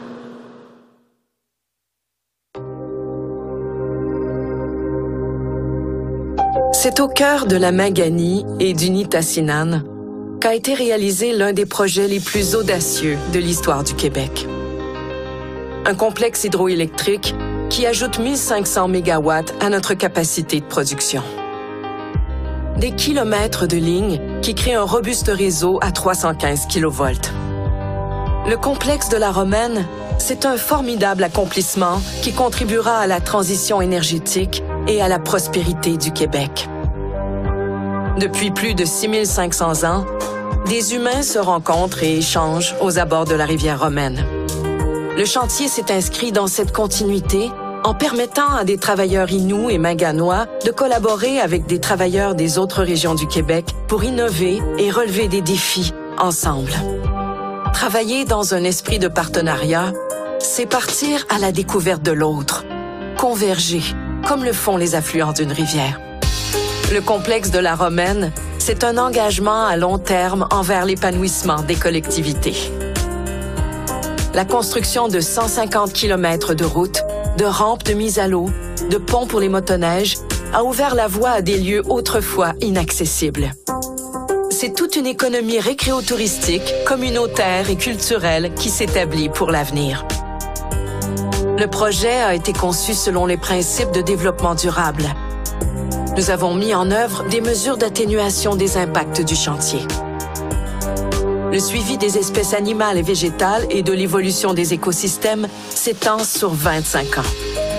C'est au cœur de la Maganie et du Nitassinan qu'a été réalisé l'un des projets les plus audacieux de l'histoire du Québec. Un complexe hydroélectrique qui ajoute 1500 mégawatts à notre capacité de production. Des kilomètres de lignes qui créent un robuste réseau à 315 kV. Le complexe de la Romaine, c'est un formidable accomplissement qui contribuera à la transition énergétique et à la prospérité du Québec. Depuis plus de 6500 ans, des humains se rencontrent et échangent aux abords de la rivière Romaine. Le chantier s'est inscrit dans cette continuité en permettant à des travailleurs Inuits et Maganois de collaborer avec des travailleurs des autres régions du Québec pour innover et relever des défis ensemble. Travailler dans un esprit de partenariat, c'est partir à la découverte de l'autre, converger, comme le font les affluents d'une rivière. Le complexe de la Romaine, c'est un engagement à long terme envers l'épanouissement des collectivités. La construction de 150 km de routes, de rampes de mise à l'eau, de ponts pour les motoneiges, a ouvert la voie à des lieux autrefois inaccessibles. C'est toute une économie récréotouristique, communautaire et culturelle qui s'établit pour l'avenir. Le projet a été conçu selon les principes de développement durable. Nous avons mis en œuvre des mesures d'atténuation des impacts du chantier. Le suivi des espèces animales et végétales et de l'évolution des écosystèmes s'étend sur 25 ans.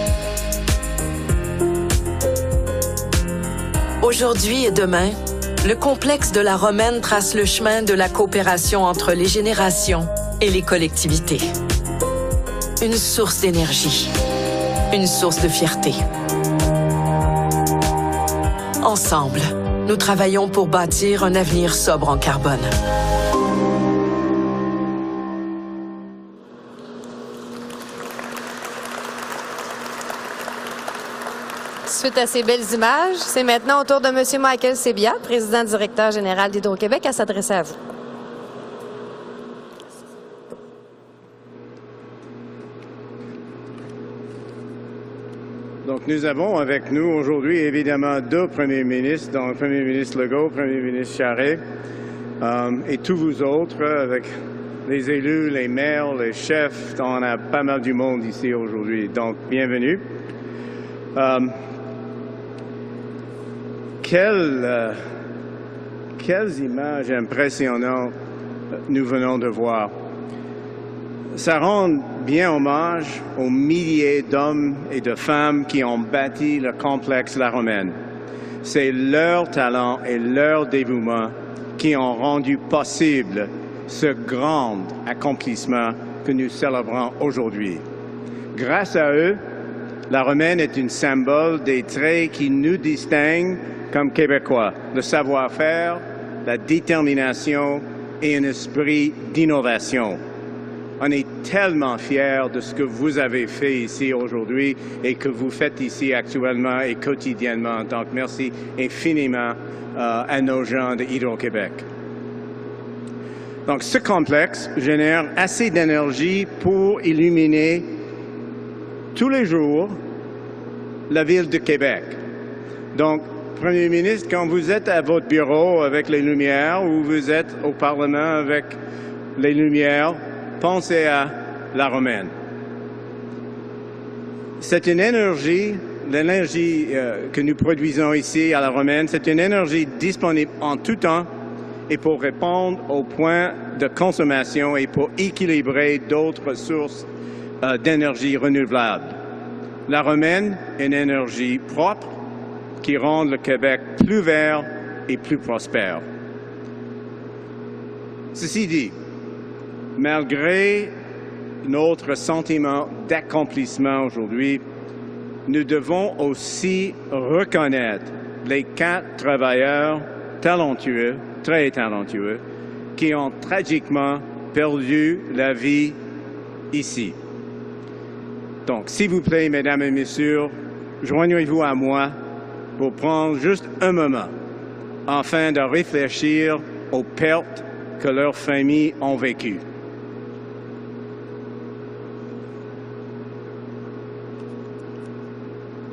Aujourd'hui et demain, le complexe de la Romaine trace le chemin de la coopération entre les générations et les collectivités. Une source d'énergie, une source de fierté. Ensemble, nous travaillons pour bâtir un avenir sobre en carbone. Suite à ces belles images, c'est maintenant au tour de M. Michael Sébiat, président-directeur général d'Hydro-Québec, à s'adresser à vous. Donc, nous avons avec nous aujourd'hui, évidemment, deux premiers ministres, dont le premier ministre Legault, le premier ministre Charest, et tous vous autres, avec les élus, les maires, les chefs. On a pas mal du monde ici aujourd'hui. Donc, bienvenue. Quelles images impressionnantes nous venons de voir. Ça rend bien hommage aux milliers d'hommes et de femmes qui ont bâti le complexe La Romaine. C'est leur talent et leur dévouement qui ont rendu possible ce grand accomplissement que nous célébrons aujourd'hui. Grâce à eux, La Romaine est un symbole des traits qui nous distinguent comme Québécois, le savoir-faire, la détermination et un esprit d'innovation. On est tellement fiers de ce que vous avez fait ici aujourd'hui et que vous faites ici actuellement et quotidiennement. Donc, merci infiniment à nos gens de Hydro-Québec. Donc, ce complexe génère assez d'énergie pour illuminer tous les jours la ville de Québec. Donc, Premier ministre, quand vous êtes à votre bureau avec les lumières ou vous êtes au Parlement avec les lumières, pensez à La Romaine. C'est une énergie, l'énergie que nous produisons ici à La Romaine, c'est une énergie disponible en tout temps et pour répondre aux points de consommation et pour équilibrer d'autres sources d'énergie renouvelable. La Romaine est une énergie propre qui rend le Québec plus vert et plus prospère. Ceci dit, malgré notre sentiment d'accomplissement aujourd'hui, nous devons aussi reconnaître les 4 travailleurs talentueux, très talentueux, qui ont tragiquement perdu la vie ici. Donc, s'il vous plaît, mesdames et messieurs, joignez-vous à moi pour prendre juste un moment afin de réfléchir aux pertes que leurs familles ont vécues.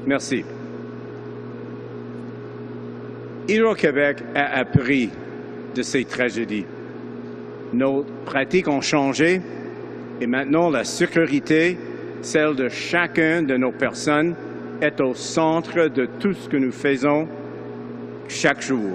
Merci. Hydro-Québec a appris de ces tragédies. Nos pratiques ont changé et maintenant la sécurité, celle de chacun de nos personnes, est au centre de tout ce que nous faisons chaque jour.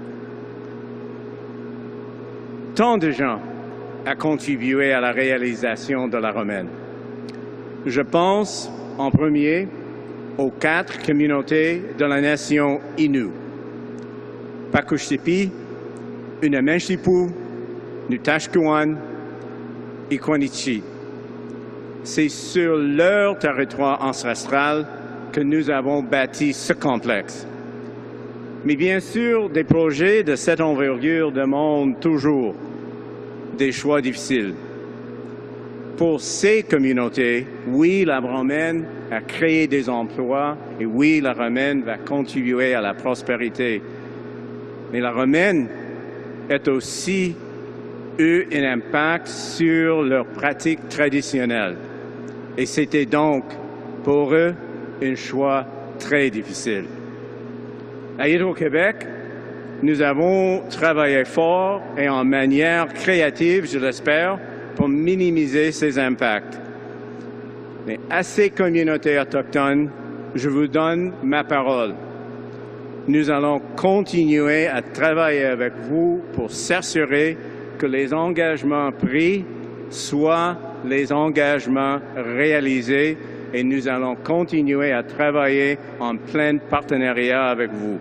Tant de gens ont contribué à la réalisation de la Romaine. Je pense en premier aux 4 communautés de la nation Innu: Pakushtipi, Unamenshipu, Nutashkuan et Kwanichi. C'est sur leur territoire ancestral que nous avons bâti ce complexe. Mais bien sûr, des projets de cette envergure demandent toujours des choix difficiles. Pour ces communautés, oui, la Romaine a créé des emplois et oui, la Romaine va contribuer à la prospérité. Mais la Romaine a aussi eu un impact sur leurs pratiques traditionnelles. Et c'était donc pour eux un choix très difficile. À Hydro-Québec, nous avons travaillé fort et en manière créative, je l'espère, pour minimiser ces impacts. Mais à ces communautés autochtones, je vous donne ma parole. Nous allons continuer à travailler avec vous pour s'assurer que les engagements pris soient les engagements réalisés et nous allons continuer à travailler en plein partenariat avec vous.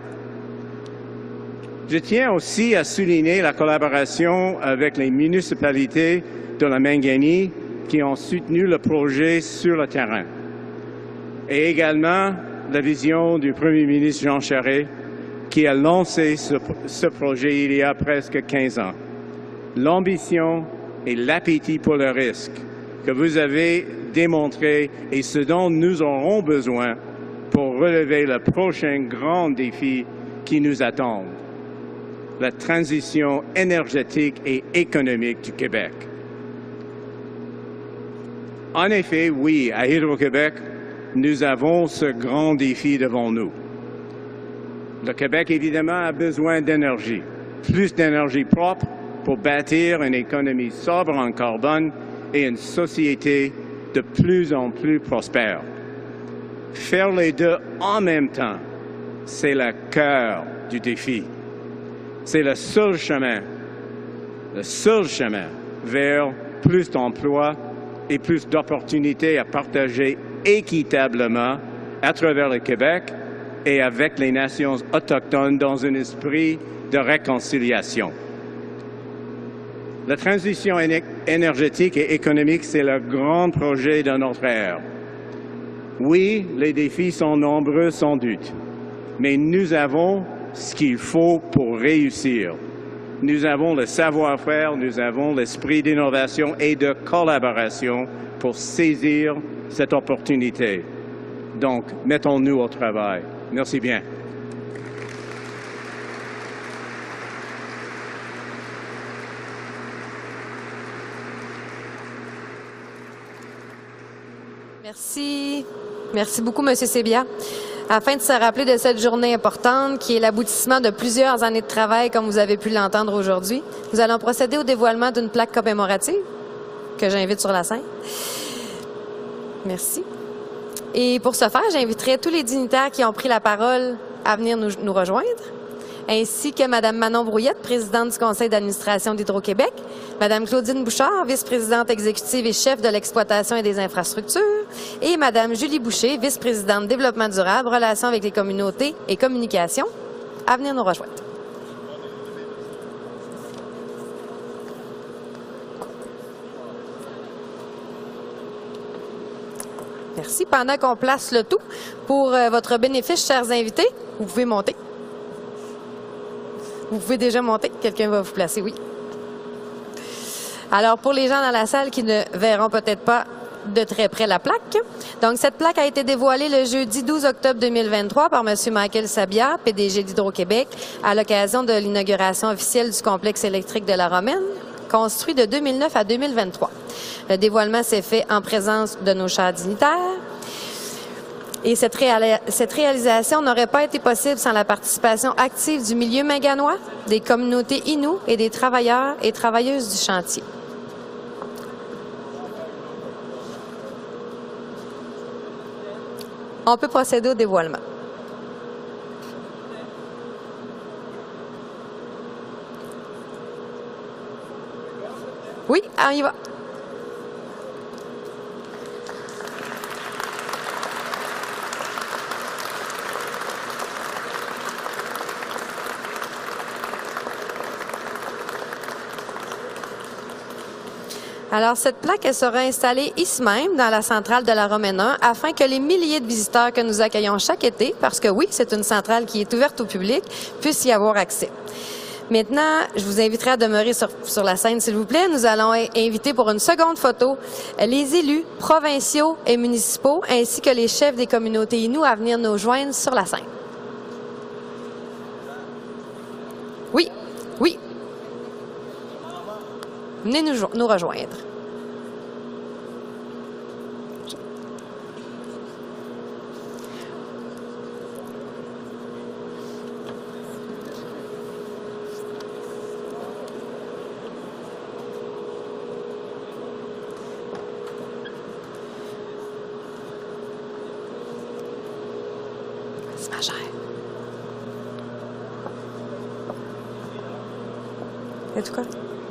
Je tiens aussi à souligner la collaboration avec les municipalités de la Mangani qui ont soutenu le projet sur le terrain et également la vision du Premier ministre Jean Charest qui a lancé ce projet il y a presque 15 ans. L'ambition et l'appétit pour le risque que vous avez démontré est ce dont nous aurons besoin pour relever le prochain grand défi qui nous attend, la transition énergétique et économique du Québec. En effet, oui, à Hydro-Québec, nous avons ce grand défi devant nous. Le Québec, évidemment, a besoin d'énergie, plus d'énergie propre pour bâtir une économie sobre en carbone et une société de plus en plus prospère. Faire les deux en même temps, c'est le cœur du défi. C'est le seul chemin vers plus d'emplois et plus d'opportunités à partager équitablement à travers le Québec et avec les nations autochtones dans un esprit de réconciliation. La transition énergétique et économique, c'est le grand projet de notre ère. Oui, les défis sont nombreux sans doute, mais nous avons ce qu'il faut pour réussir. Nous avons le savoir-faire, nous avons l'esprit d'innovation et de collaboration pour saisir cette opportunité. Donc, mettons-nous au travail. Merci bien. Merci. Merci beaucoup, M. Sebia. Afin de se rappeler de cette journée importante qui est l'aboutissement de plusieurs années de travail, comme vous avez pu l'entendre aujourd'hui, nous allons procéder au dévoilement d'une plaque commémorative que j'invite sur la scène. Merci. Et pour ce faire, j'inviterai tous les dignitaires qui ont pris la parole à venir nous rejoindre, ainsi que Mme Manon Brouillette, présidente du conseil d'administration d'Hydro-Québec, Mme Claudine Bouchard, vice-présidente exécutive et chef de l'exploitation et des infrastructures, et Mme Julie Boucher, vice-présidente développement durable, relations avec les communautés et communication, à venir nous rejoindre. Merci. Pendant qu'on place le tout, pour votre bénéfice, chers invités, vous pouvez monter. Vous pouvez déjà monter. Quelqu'un va vous placer, oui. Alors, pour les gens dans la salle qui ne verront peut-être pas de très près la plaque, donc cette plaque a été dévoilée le jeudi 12 octobre 2023 par M. Michael Sabia, PDG d'Hydro-Québec, à l'occasion de l'inauguration officielle du complexe électrique de la Romaine, construit de 2009 à 2023. Le dévoilement s'est fait en présence de nos chers dignitaires. Et cette réalisation n'aurait pas été possible sans la participation active du milieu maganois, des communautés Innu et des travailleurs et travailleuses du chantier. On peut procéder au dévoilement. Oui, on y va. Alors, cette plaque, elle sera installée ici même, dans la centrale de la Romaine 1, afin que les milliers de visiteurs que nous accueillons chaque été, parce que oui, c'est une centrale qui est ouverte au public, puissent y avoir accès. Maintenant, je vous inviterai à demeurer sur la scène, s'il vous plaît. Nous allons inviter pour une seconde photo les élus provinciaux et municipaux, ainsi que les chefs des communautés Innu à venir nous joindre sur la scène. Oui, oui. Venez nous rejoindre. C'est ma chère. Et tout quoi?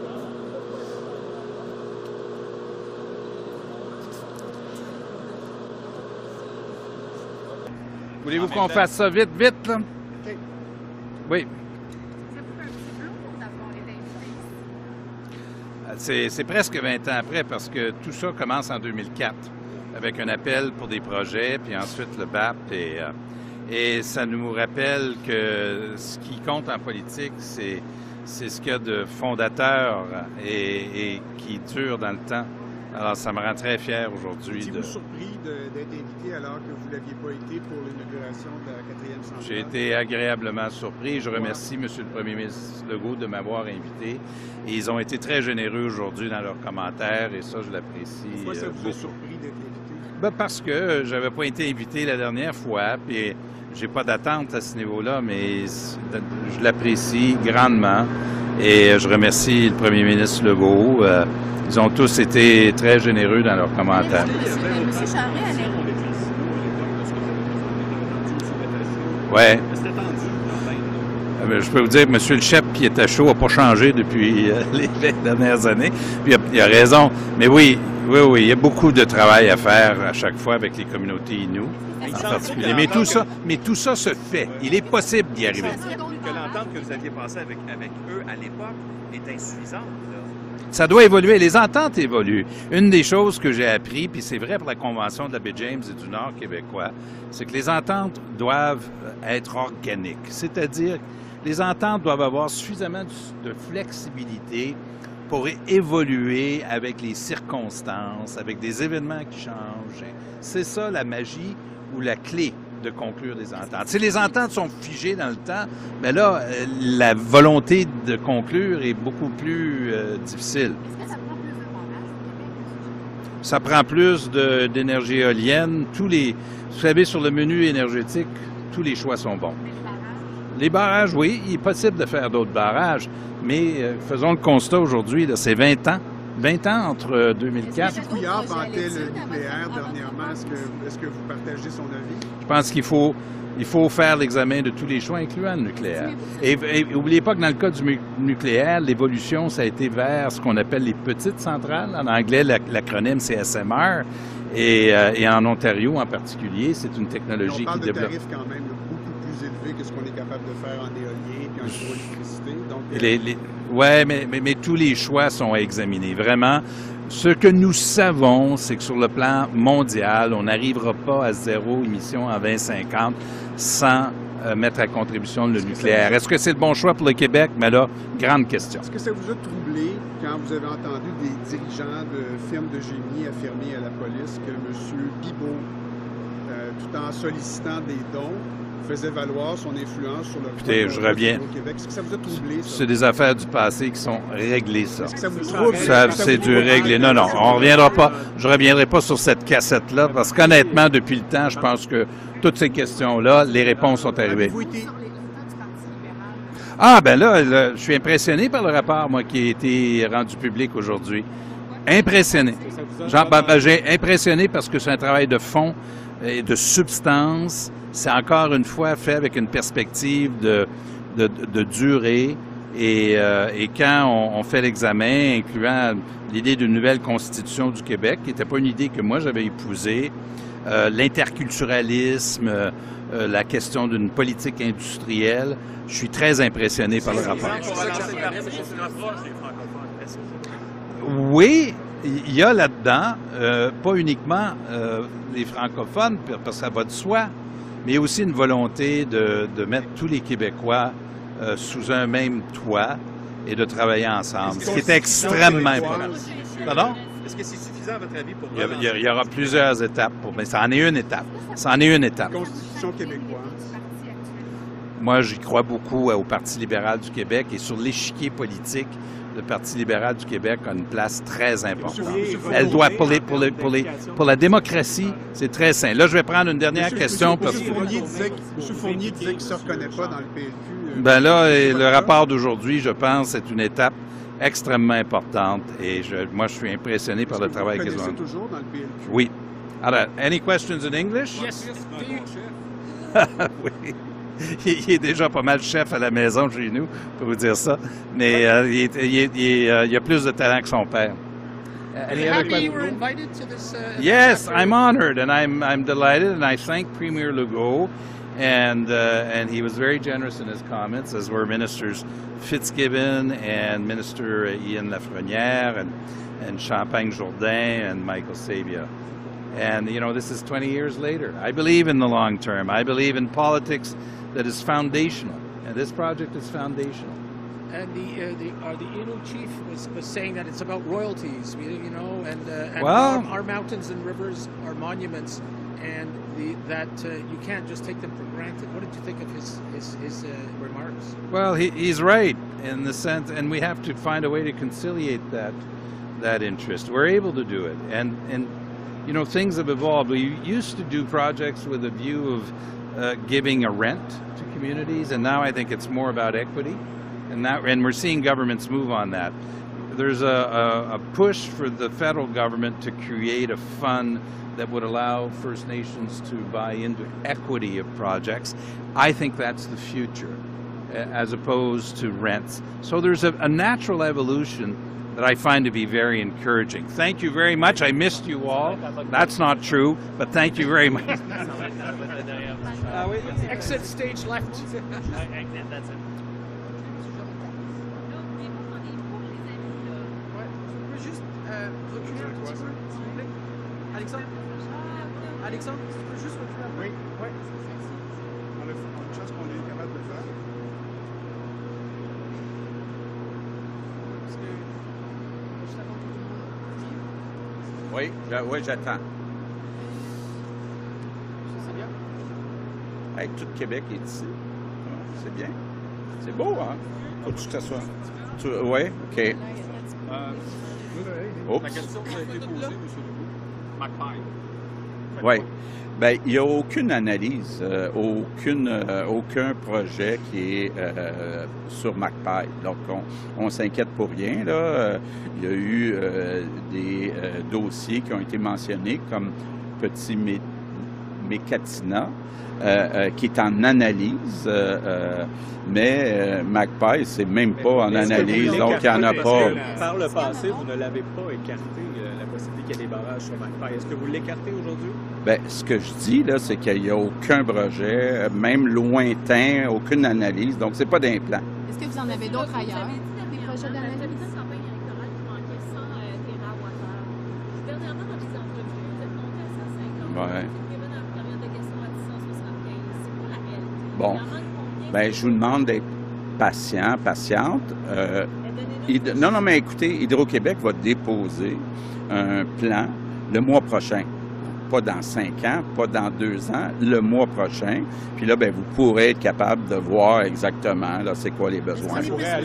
Voulez-vous qu'on fasse ça vite, vite, là? Okay. Oui. Ça vous fait un petit peu d'avoir été invité ici? C'est presque 20 ans après, parce que tout ça commence en 2004, avec un appel pour des projets, puis ensuite le BAP, et ça nous rappelle que ce qui compte en politique, c'est ce qu'il y a de fondateur et qui dure dans le temps. Alors, ça me rend très fier aujourd'hui. Étiez-vous surpris d'être invité alors que vous ne l'aviez pas été pour l'inauguration de la 4e centrale? J'ai été agréablement surpris. Je remercie M. le Premier ministre Legault de m'avoir invité. Et ils ont été très généreux aujourd'hui dans leurs commentaires et ça, je l'apprécie. Pourquoi ça vous a surpris d'être invité? Ben parce que j'avais pas été invité la dernière fois, puis j'ai pas d'attente à ce niveau-là, mais je l'apprécie grandement. Et je remercie le Premier ministre Legault. Ils ont tous été très généreux dans leurs commentaires. M. Charest allait... Ouais. Je peux vous dire, M. le chef qui était chaud n'a pas changé depuis les dernières années. Puis il a raison. Mais oui, il y a beaucoup de travail à faire à chaque fois avec les communautés Innu, en particulier. Mais tout ça se fait. Il est possible d'y arriver. Que l'entente que vous aviez passée avec eux à l'époque est insuffisante, là. Ça doit évoluer. Les ententes évoluent. Une des choses que j'ai appris, puis c'est vrai pour la Convention de la baie James et du Nord québécois, c'est que les ententes doivent être organiques. C'est-à-dire que les ententes doivent avoir suffisamment de flexibilité pour évoluer avec les circonstances, avec des événements qui changent. C'est ça la magie ou la clé de conclure des ententes. Si les ententes sont figées dans le temps, mais là, la volonté de conclure est beaucoup plus difficile. Est-ce que Ça ça prend plus de barrages au Québec aussi? prend plus d'énergie éolienne. Vous savez, sur le menu énergétique, tous les choix sont bons. Les barrages, oui, il est possible de faire d'autres barrages, mais faisons le constat aujourd'hui, c'est 20 ans. 20 ans entre 2004. M. Couillard vantait le nucléaire dernièrement. Est-ce que vous partagez son avis? Je pense qu'il faut faire l'examen de tous les choix, incluant le nucléaire. Et n'oubliez pas que dans le cas du nucléaire, l'évolution, ça a été vers ce qu'on appelle les petites centrales. En anglais, l'acronyme, c'est SMR. Et en Ontario, en particulier, c'est une technologie qui développe. On parle de tarifs quand même beaucoup plus élevés que ce qu'on est capable de faire en éolien et en hydroélectricité. Oui, mais tous les choix sont à examiner. Vraiment, ce que nous savons, c'est que sur le plan mondial, on n'arrivera pas à zéro émission en 2050 sans mettre à contribution le nucléaire. Est-ce que c'est le bon choix pour le Québec? Mais là, grande question. Est-ce que ça vous a troublé quand vous avez entendu des dirigeants de firmes de génie affirmer à la police que M. Bibeau, tout en sollicitant des dons, faisait valoir son influence sur le Écoutez, je reviens. Québec. Est-ce que ça vous a troublé, ça? C'est des affaires du passé qui sont réglées, ça. Est-ce que ça vous trouble? C'est du réglé. Non, non, on reviendra pas. Je reviendrai pas sur cette cassette-là, parce qu'honnêtement, depuis le temps, je pense que toutes ces questions-là, les réponses sont arrivées. Ah, ben là, je suis impressionné par le rapport, moi, qui a été rendu public aujourd'hui. Impressionné. J'ai impressionné parce que c'est un travail de fond et de substance. C'est encore une fois fait avec une perspective de durée. Et quand on fait l'examen, incluant l'idée d'une nouvelle constitution du Québec, qui n'était pas une idée que moi j'avais épousée, l'interculturalisme, la question d'une politique industrielle, je suis très impressionné par le rapport. Oui, il y a là-dedans, pas uniquement les francophones, parce que ça va de soi, mais aussi une volonté de mettre tous les Québécois sous un même toit et de travailler ensemble, ce qui est extrêmement important. Pardon? Est-ce que c'est suffisant, à votre avis, pour... Il y aura plusieurs étapes, mais ça en est une étape. Ça en est une étape. Constitution québécoise. Moi, j'y crois beaucoup au Parti libéral du Québec et sur l'échiquier politique, le Parti libéral du Québec a une place très importante. Elle doit, pour la démocratie, c'est très sain. Là, je vais prendre une dernière question. M. Fournier disait qu'il ne se reconnaît pas dans le PLQ. Ben là, le rapport d'aujourd'hui, je pense, c'est une étape extrêmement importante et moi, je suis impressionné par le travail qu'ils ont. Vous toujours dans le PLQ? Oui. Alors, any questions in English? Yes. Oui. Il est déjà pas mal chef à la maison chez nous, pour vous dire ça. Mais il a plus de talent que son père. Yes, I'm honored and I'm delighted and I thank Premier Legault and he was very generous in his comments, as were Ministers Fitzgibbon and Minister Ian Lafrenière and Champagne Jourdain and Michael Sabia. And, you know, this is 20 years later. I believe in the long term. I believe in politics that is foundational, and this project is foundational. And the Innu chief was saying that it's about royalties, you know, and well, our mountains and rivers are monuments, and that you can't just take them for granted. What did you think of his remarks? Well, he's right in the sense, and we have to find a way to conciliate that interest. We're able to do it, and you know, things have evolved. We used to do projects with a view of giving a rent to communities, and now I think it's more about equity, and we're seeing governments move on that. There's a push for the federal government to create a fund that would allow First Nations to buy into equity of projects. I think that's the future, as opposed to rents. So there's a natural evolution that I find to be very encouraging. Thank you very much. I missed you all. That's not true, but thank you very much. Exit stage left. That's it. Alexandre, tu peux juste reculer un peu? Oui. Ouais. On a une chance qu'on est capable de le faire. Oui, j'attends. C'est bien? Hey, tout Québec est ici. C'est bien. C'est beau, hein? Faut que tu t'assoies. Oui, OK. Oups. La question que vous avez posée, M. Legault, McPie. Oui. Bien, il n'y a aucune analyse, aucun projet qui est sur McPie. Donc, on ne s'inquiète pour rien, là. Il y a eu des dossiers qui ont été mentionnés comme Petit Mécatina, qui est en analyse, mais McPie, c'est même pas en analyse, donc il n'y en a pas. Par le passé, vous ne l'avez pas écarté, la possibilité qu'il y ait des barrages sur McPie. Est-ce que vous l'écartez aujourd'hui? Bien, ce que je dis, là, c'est qu'il n'y a aucun projet, même lointain, aucune analyse, donc c'est pas d'implant. Est-ce que vous en avez d'autres ailleurs? Des projets d'analyse? Ouais. Bon, bien, je vous demande d'être patient, patiente. Non, mais écoutez, Hydro-Québec va déposer un plan le mois prochain. pas dans 5 ans, pas dans 2 ans, le mois prochain. Puis là, bien, vous pourrez être capable de voir exactement, là, c'est quoi les besoins.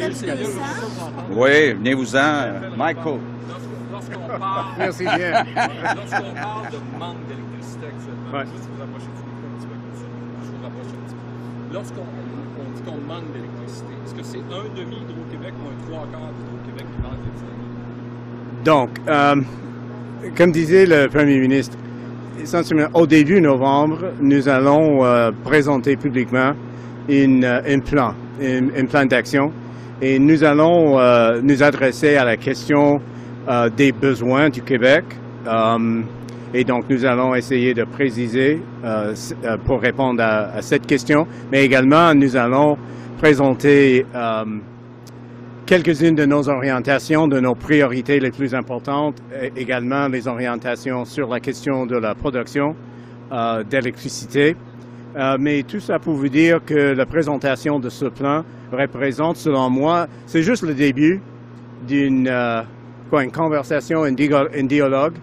Oui, venez-vous-en. Michael. Lorsqu'on parle... Merci bien. Lorsqu'on parle de manque d'électricité actuellement, ouais. Juste vous rapprocher du micro un petit peu comme ça. Je vous rapproche un petit peu. Lorsqu'on dit qu'on manque d'électricité, est-ce que c'est un demi Hydro-Québec ou un 3/4 d'Hydro-Québec qui manque d'électricité? Donc, comme disait le Premier ministre, essentiellement, au début novembre, nous allons présenter publiquement un plan d'action, et nous allons nous adresser à la question des besoins du Québec. Et donc, nous allons essayer de préciser pour répondre à cette question, mais également, nous allons présenter quelques-unes de nos orientations, de nos priorités les plus importantes, également les orientations sur la question de la production d'électricité. Mais tout ça pour vous dire que la présentation de ce plan représente, selon moi, c'est juste le début d'une une conversation, un dialogue.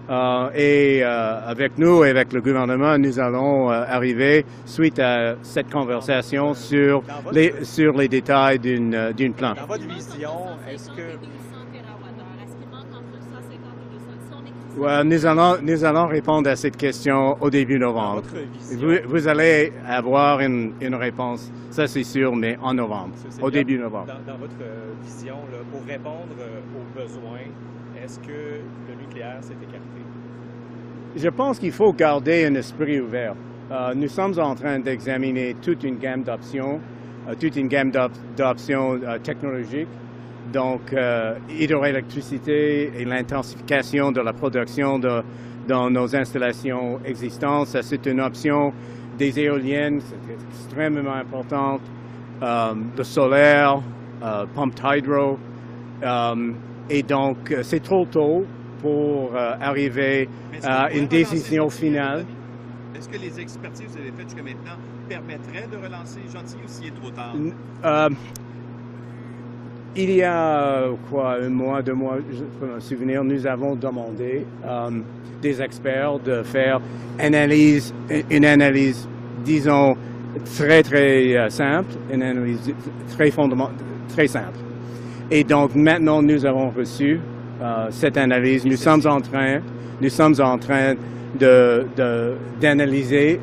Avec nous et avec le gouvernement, nous allons arriver, suite à cette conversation, sur les détails d'une plan. Dans votre vision, est-ce que... Ouais, nous allons répondre à cette question au début novembre. Vous allez avoir une réponse, ça c'est sûr, mais en novembre, au début novembre. Dans votre vision, là, pour répondre aux besoins, est-ce que le nucléaire s'est écarté? Je pense qu'il faut garder un esprit ouvert. Nous sommes en train d'examiner toute une gamme d'options, technologiques. Donc, hydroélectricité et l'intensification de la production dans nos installations existantes, ça c'est une option. Des éoliennes, c'est extrêmement important. Le solaire, pumped hydro. Et donc, c'est trop tôt pour arriver à une décision finale. Est-ce que les expertises que vous avez faites jusqu'à maintenant permettraient de relancer Gentilly ou s'il est trop tard? Il y a, un mois, 2 mois, je peux me souvenir, nous avons demandé des experts de faire une analyse, disons, très simple, une analyse très simple. Et donc, maintenant, nous avons reçu cette analyse. Nous sommes en train d'analyser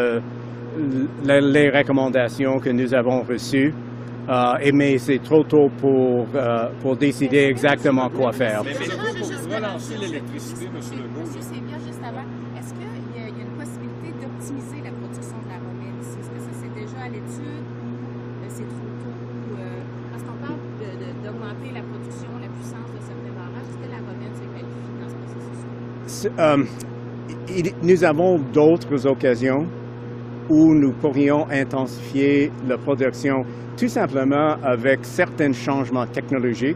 les recommandations que nous avons reçues. Mais c'est trop tôt pour décider exactement quoi faire. Mais pour relancer l'électricité, M. Legault... M. Saint-Pierre, juste avant, est-ce qu'il y a une possibilité d'optimiser la production de la romaine ici? Est-ce que ça, c'est déjà à l'étude ou c'est trop tôt? Parce qu'on parle d'augmenter la production, la puissance de certains barrages. Est-ce que la romaine se qualifie dans ce processus? Nous avons d'autres occasions où nous pourrions intensifier la production tout simplement avec certains changements technologiques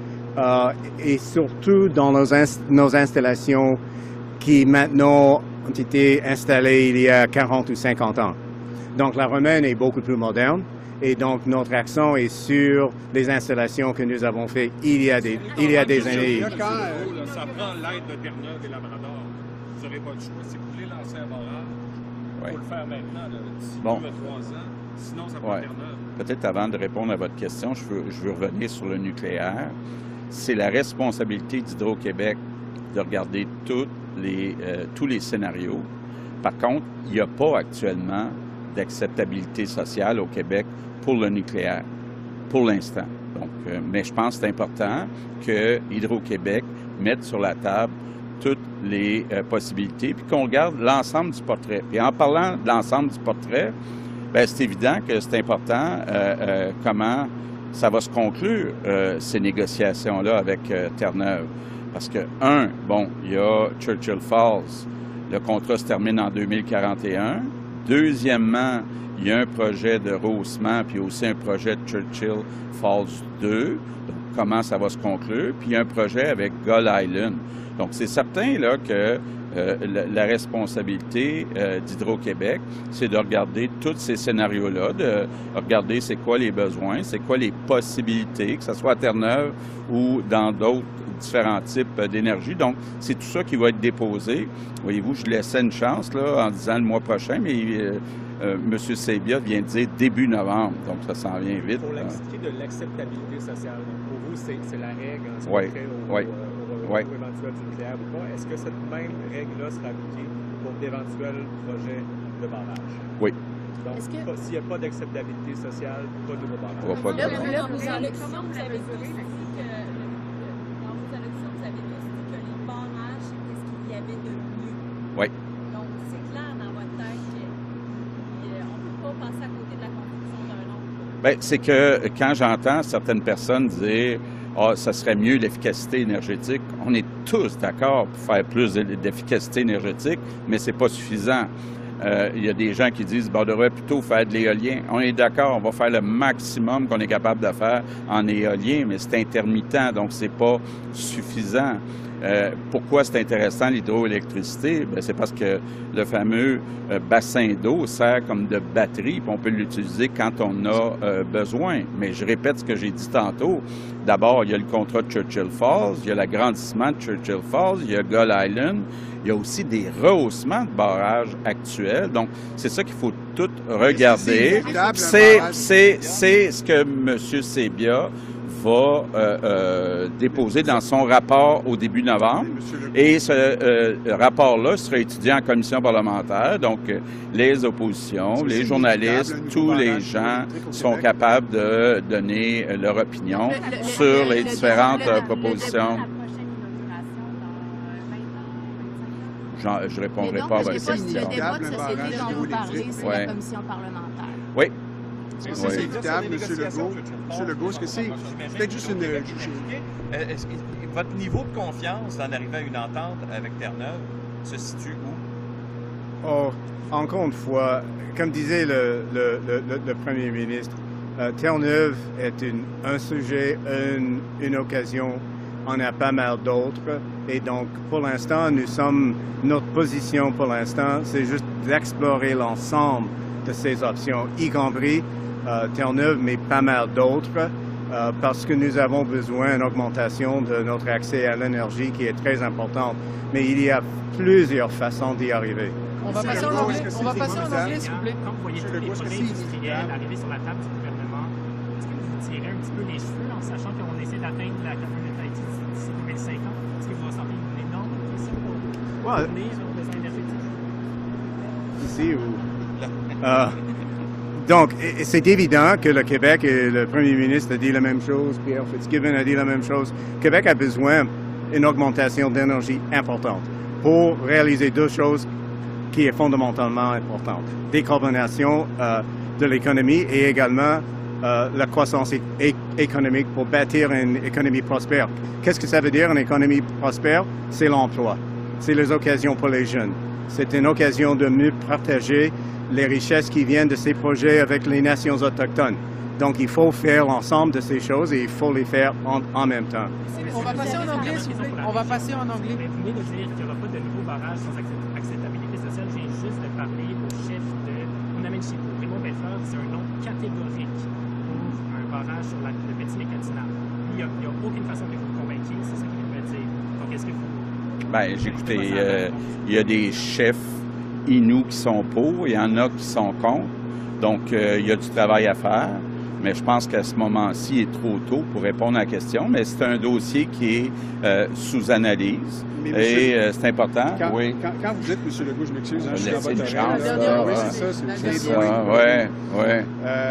et surtout dans nos installations qui maintenant ont été installées il y a 40 ou 50 ans. Donc la romaine est beaucoup plus moderne et donc notre accent est sur les installations que nous avons faites il y a des années. Ça prend l'aide de Terre-Neuve et Labrador. Vous n'aurez pas le choix. Si vous voulez lancer un barrage, il faut le faire maintenant, d'ici 2 à 3 ans. Sinon, ça prend Terre-Neuve. Peut-être avant de répondre à votre question, je veux revenir sur le nucléaire. C'est la responsabilité d'Hydro-Québec de regarder tous les scénarios. Par contre, il n'y a pas actuellement d'acceptabilité sociale au Québec pour le nucléaire, pour l'instant. Donc, mais je pense que c'est important que Hydro-Québec mette sur la table toutes les possibilités, puis qu'on regarde l'ensemble du portrait. Et en parlant de l'ensemble du portrait, bien, c'est évident que c'est important comment ça va se conclure, ces négociations-là avec Terre-Neuve. Parce que, il y a Churchill Falls. Le contrat se termine en 2041. Deuxièmement, il y a un projet de rehaussement, puis aussi un projet de Churchill Falls 2. Donc, comment ça va se conclure? Puis il y a un projet avec Gull Island. Donc, c'est certain là que la responsabilité d'Hydro-Québec, c'est de regarder tous ces scénarios-là, de regarder c'est quoi les besoins, c'est quoi les possibilités, que ce soit à Terre-Neuve ou dans d'autres différents types d'énergie. Donc, c'est tout ça qui va être déposé. Voyez-vous, je laissais une chance là, en disant le mois prochain, mais M. Sebia vient de dire début novembre, donc ça s'en vient vite. Pour l'expliquer de l'acceptabilité sociale, pour vous, c'est la règle, hein, oui, oui, au éventuel du nucléaire ou pas. Est-ce que cette même règle-là sera appliquée pour d'éventuels projets de barrage? Oui. Donc, s'il n'y a pas d'acceptabilité sociale, pas de nouveau barrage. On va pas de Dans vos allocutions, vous avez tous dit que les barrages, c'était ce qu'il y avait de mieux. Oui. Donc, c'est clair dans votre tête qu'on ne peut pas passer à côté de la construction d'un autre. Bien, c'est que quand j'entends certaines personnes dire « Ah, ça serait mieux l'efficacité énergétique », on est tous d'accord pour faire plus d'efficacité énergétique, mais c'est pas suffisant. Il y a des gens qui disent on devrait plutôt faire de l'éolien. On est d'accord, on va faire le maximum qu'on est capable de faire en éolien, mais c'est intermittent, donc c'est pas suffisant. Pourquoi c'est intéressant l'hydroélectricité? C'est parce que le fameux bassin d'eau sert comme de batterie, puis on peut l'utiliser quand on a besoin. Mais je répète ce que j'ai dit tantôt. D'abord, il y a le contrat de Churchill Falls, il y a l'agrandissement de Churchill Falls, il y a Gull Island, il y a aussi des rehaussements de barrages actuels. Donc, c'est ça qu'il faut tout regarder. C'est ce que M. Sebia va déposer dans son rapport au début novembre. Et ce rapport-là sera étudié en commission parlementaire. Donc, les oppositions, les journalistes, tous les gens sont capables de donner leur opinion sur les différentes propositions. Je ne répondrai pas à votre question. Le débat de société dont vous parlez, c'est la commission parlementaire. Oui. Est-ce que c'est équitable, M. Legault? M. Legault, est-ce que c'est peut-être juste une... Votre niveau de confiance d'en arriver à une entente avec Terre-Neuve se situe où? Oh, encore une fois, comme disait le Premier ministre, Terre-Neuve est un sujet, une occasion. On a pas mal d'autres. Et donc, pour l'instant, notre position pour l'instant, c'est juste d'explorer l'ensemble de ces options, y compris Terre-Neuve, mais pas mal d'autres, parce que nous avons besoin d'une augmentation de notre accès à l'énergie qui est très importante. Mais il y a plusieurs façons d'y arriver. On va passer en anglais, s'il vous plaît. Quand vous voyez tous les projets industriels arriver sur la table du gouvernement, est-ce que vous tirez un petit peu les cheveux en sachant qu'on essaie d'atteindre la neutralité d'ici 2050? Est-ce que vous ressentez une énorme pression pour revenir aux besoins énergétiques? Ici ou... Donc, c'est évident que le Québec, et le Premier ministre a dit la même chose, Pierre Fitzgibbon a dit la même chose. Québec a besoin d'une augmentation d'énergie importante pour réaliser deux choses qui est fondamentalement importante. Décarbonation de l'économie et également la croissance économique pour bâtir une économie prospère. Qu'est-ce que ça veut dire, une économie prospère? C'est l'emploi. C'est les occasions pour les jeunes. C'est une occasion de mieux partager les richesses qui viennent de ces projets avec les nations autochtones. Donc, il faut faire l'ensemble de ces choses et il faut les faire en même temps. On va passer en anglais, s'il vous plaît. On va passer en anglais. Vous venez de dire qu'il n'y aura pas de nouveau barrage sans acceptabilité sociale. Je viens juste de parler au chef de Unamichico. Raymond Belfort, c'est un nom catégorique pour un barrage sur le petit Mécatina. Il n'y a aucune façon de vous convaincre. C'est ça qu'il vient de me dire. Donc, est-ce que vous... Bien, écoutez, il y a des chefs Inuits qui sont pour, il y en a qui sont contre. Donc, il y a du travail à faire. Mais je pense qu'à ce moment-ci, il est trop tôt pour répondre à la question. Mais c'est un dossier qui est sous analyse. Et c'est important. Quand vous dites, M. Legault, je m'excuse, je suis dans votre chance. Oui, c'est ça. C'est ça, oui.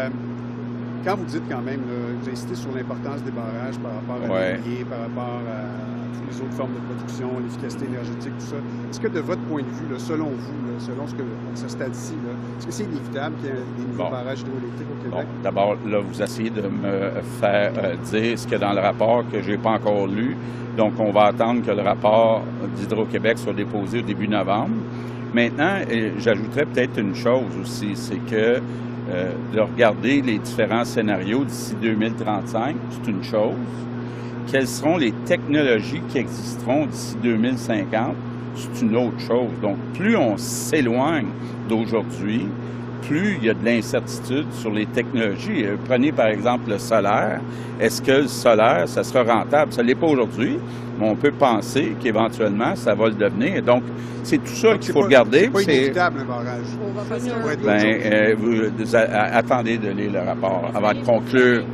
Quand vous dites quand même, vous insistez sur l'importance des barrages par rapport à l'immobilier, par rapport à toutes les autres formes de production, l'efficacité énergétique, tout ça, est-ce que de votre point de vue, là, selon vous, selon ce stade-ci, est-ce que c'est inévitable qu'il y ait des nouveaux barrages hydroélectriques au Québec? Bon, d'abord, là, vous essayez de me faire dire ce qu'il y a dans le rapport que je n'ai pas encore lu. Donc, on va attendre que le rapport d'Hydro-Québec soit déposé au début novembre. Maintenant, j'ajouterais peut-être une chose aussi, c'est que de regarder les différents scénarios d'ici 2035, c'est une chose. Quelles seront les technologies qui existeront d'ici 2050, c'est une autre chose. Donc, plus on s'éloigne d'aujourd'hui, plus il y a de l'incertitude sur les technologies. Prenez par exemple le solaire. Est-ce que le solaire, ça sera rentable? Ça ne l'est pas aujourd'hui, mais on peut penser qu'éventuellement, ça va le devenir. Donc, c'est tout ça qu'il faut regarder. C'est pas inévitable, un barrage. Vous attendez de lire le rapport avant de conclure.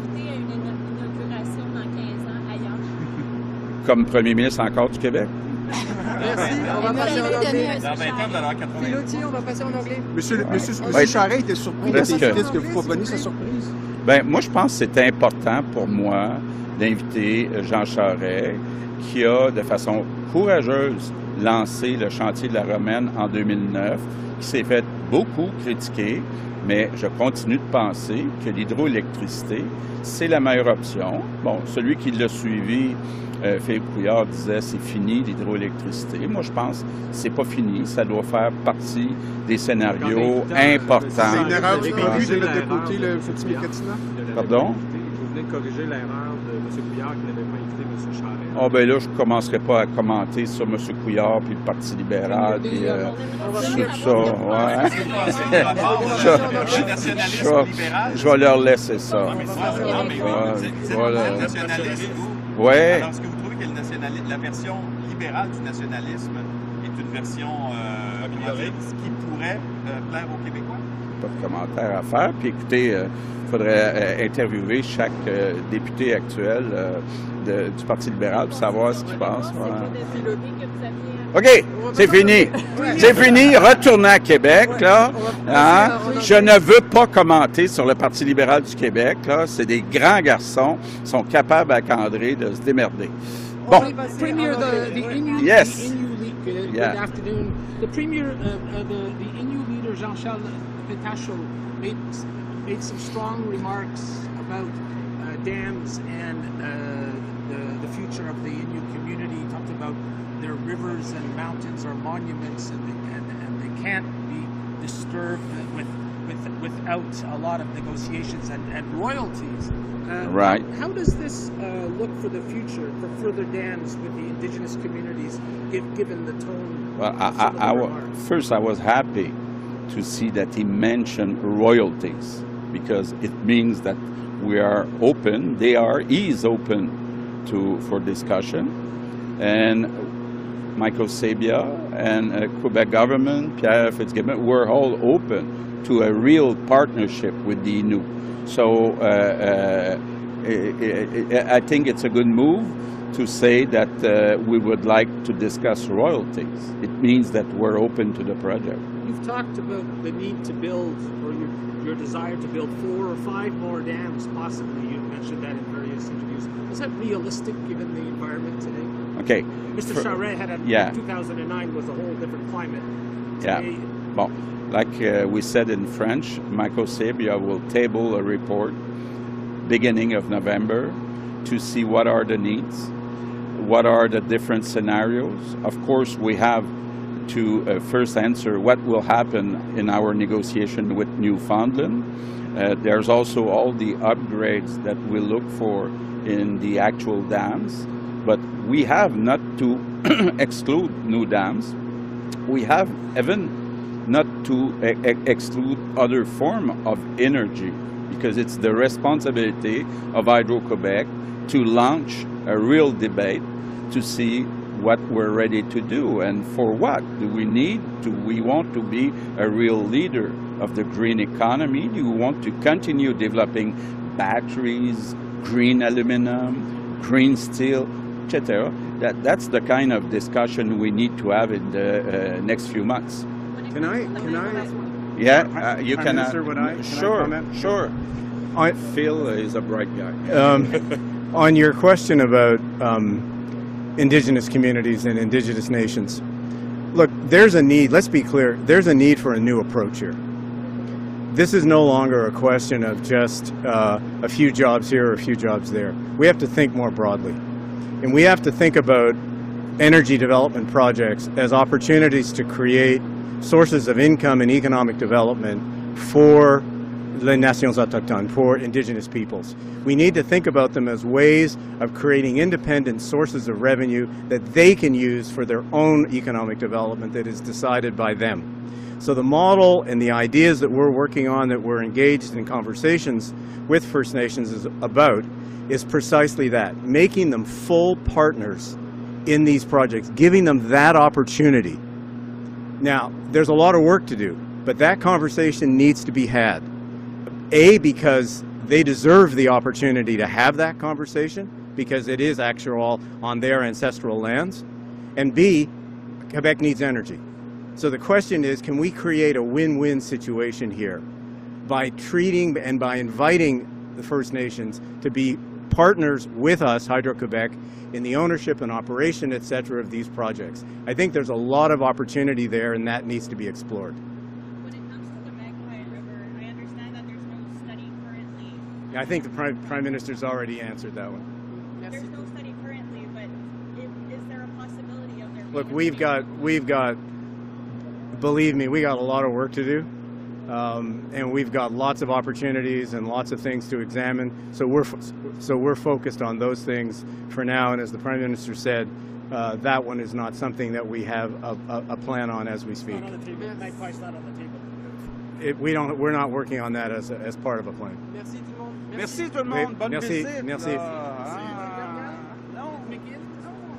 Comme premier ministre encore du Québec. Merci. On va passer en anglais. Dans 20 ans, vous allez avoir 80. Pilotier, on va passer en anglais. Monsieur Charest était surpris. Est-ce que vous comprenez sa surprise? Bien, moi, je pense que c'est important pour moi d'inviter Jean Charest, qui a, de façon courageuse, lancé le chantier de la Romaine en 2009, qui s'est fait beaucoup critiquer, mais je continue de penser que l'hydroélectricité, c'est la meilleure option. Bon, celui qui l'a suivi, Philippe Couillard, disait c'est fini l'hydroélectricité. Moi, je pense que c'est pas fini. Ça doit faire partie des scénarios importants. C'est une erreur du prévu de mettre de côté le Fatigue-Gatineau? Pardon? Vous venez de corriger l'erreur de M. Couillard qui n'avait pas invité M. Charest. Ah, ben là, je ne commencerai pas à commenter sur M. Couillard puis le Parti libéral puis tout ça. Ouais. Je vais leur laisser ça. Voilà. Ouais. Alors, est-ce que vous trouvez que la version libérale du nationalisme est une version qui pourrait plaire aux Québécois? Pas de commentaires à faire. Puis écoutez, il faudrait interviewer chaque député actuel du Parti libéral pour savoir ce qu'il pense. Voilà. OK, c'est fini. C'est fini. Retournez à Québec, là. Hein? Je ne veux pas commenter sur le Parti libéral du Québec, là. C'est des grands garçons. Ils sont capables à André de se démerder. Bon. Premier, Yes. Good afternoon. The Premier, the Innu leader, Jean-Charles Petacho, made some strong remarks about dams and the future of the Innu community. He talked about their rivers and mountains are monuments, and they can't be disturbed without a lot of negotiations and royalties. Right. How does this look for the future, for further dams with the indigenous communities, given the tone? Well, first, I was happy to see that he mentioned royalties, because it means that we are open. He is open for discussion, and Michael Sabia and Quebec government, Pierre Fitzgibbon, we're all open to a real partnership with the Innu. So I think it's a good move to say that we would like to discuss royalties. It means that we're open to the project. You've talked about the need to build, or your desire to build 4 or 5 more dams, possibly. You've mentioned that in various interviews. Is that realistic given the environment today? Okay. Mr. Charest had 2009 was a whole different climate. Today, Bon, like we said in French, Michael Sabia will table a report beginning of November to see what are the needs, what are the different scenarios. Of course, we have to first answer what will happen in our negotiation with Newfoundland. There's also all the upgrades that we look for in the actual dams, but we have not to exclude new dams. We have even not to exclude other form of energy, because it's the responsibility of Hydro-Québec to launch a real debate to see what we're ready to do and for what. Do we want to be a real leader of the green economy? Do we want to continue developing batteries, green aluminum, green steel, etc.? That's the kind of discussion we need to have in the next few months. Can I? Yeah, you can. Sure. Phil is a bright guy. On your question about Indigenous communities and Indigenous nations, look, there's a need, let's be clear, there's a need for a new approach here. This is no longer a question of just a few jobs here or a few jobs there. We have to think more broadly. And we have to think about energy development projects as opportunities to create sources of income and economic development for les nations autochtones, for Indigenous peoples. We need to think about them as ways of creating independent sources of revenue that they can use for their own economic development that is decided by them. So the model and the ideas that we're working on, that we're engaged in conversations with First Nations is precisely that, making them full partners in these projects, giving them that opportunity. Now, there's a lot of work to do, but that conversation needs to be had. A, because they deserve the opportunity to have that conversation, because it is actual on their ancestral lands. And B, Quebec needs energy. So the question is, can we create a win-win situation here by treating and by inviting the First Nations to be partners with us, Hydro-Quebec, in the ownership and operation, et cetera, of these projects. I think there's a lot of opportunity there, and that needs to be explored. When it comes to the Magpie River, I understand that there's no study currently. I think the Prime Minister's already answered that one. There's no study currently, but is there a possibility of there being Look, we've got, believe me, we got a lot of work to do. And we've got lots of opportunities and lots of things to examine. So we're focused on those things for now. And as the Prime Minister said, that one is not something that we have a plan on as we speak. It's not on the table. Magpie's not on the table. We're not working on that as part of a plan. Merci tout le monde. Merci tout le monde. Bonne visite. Merci.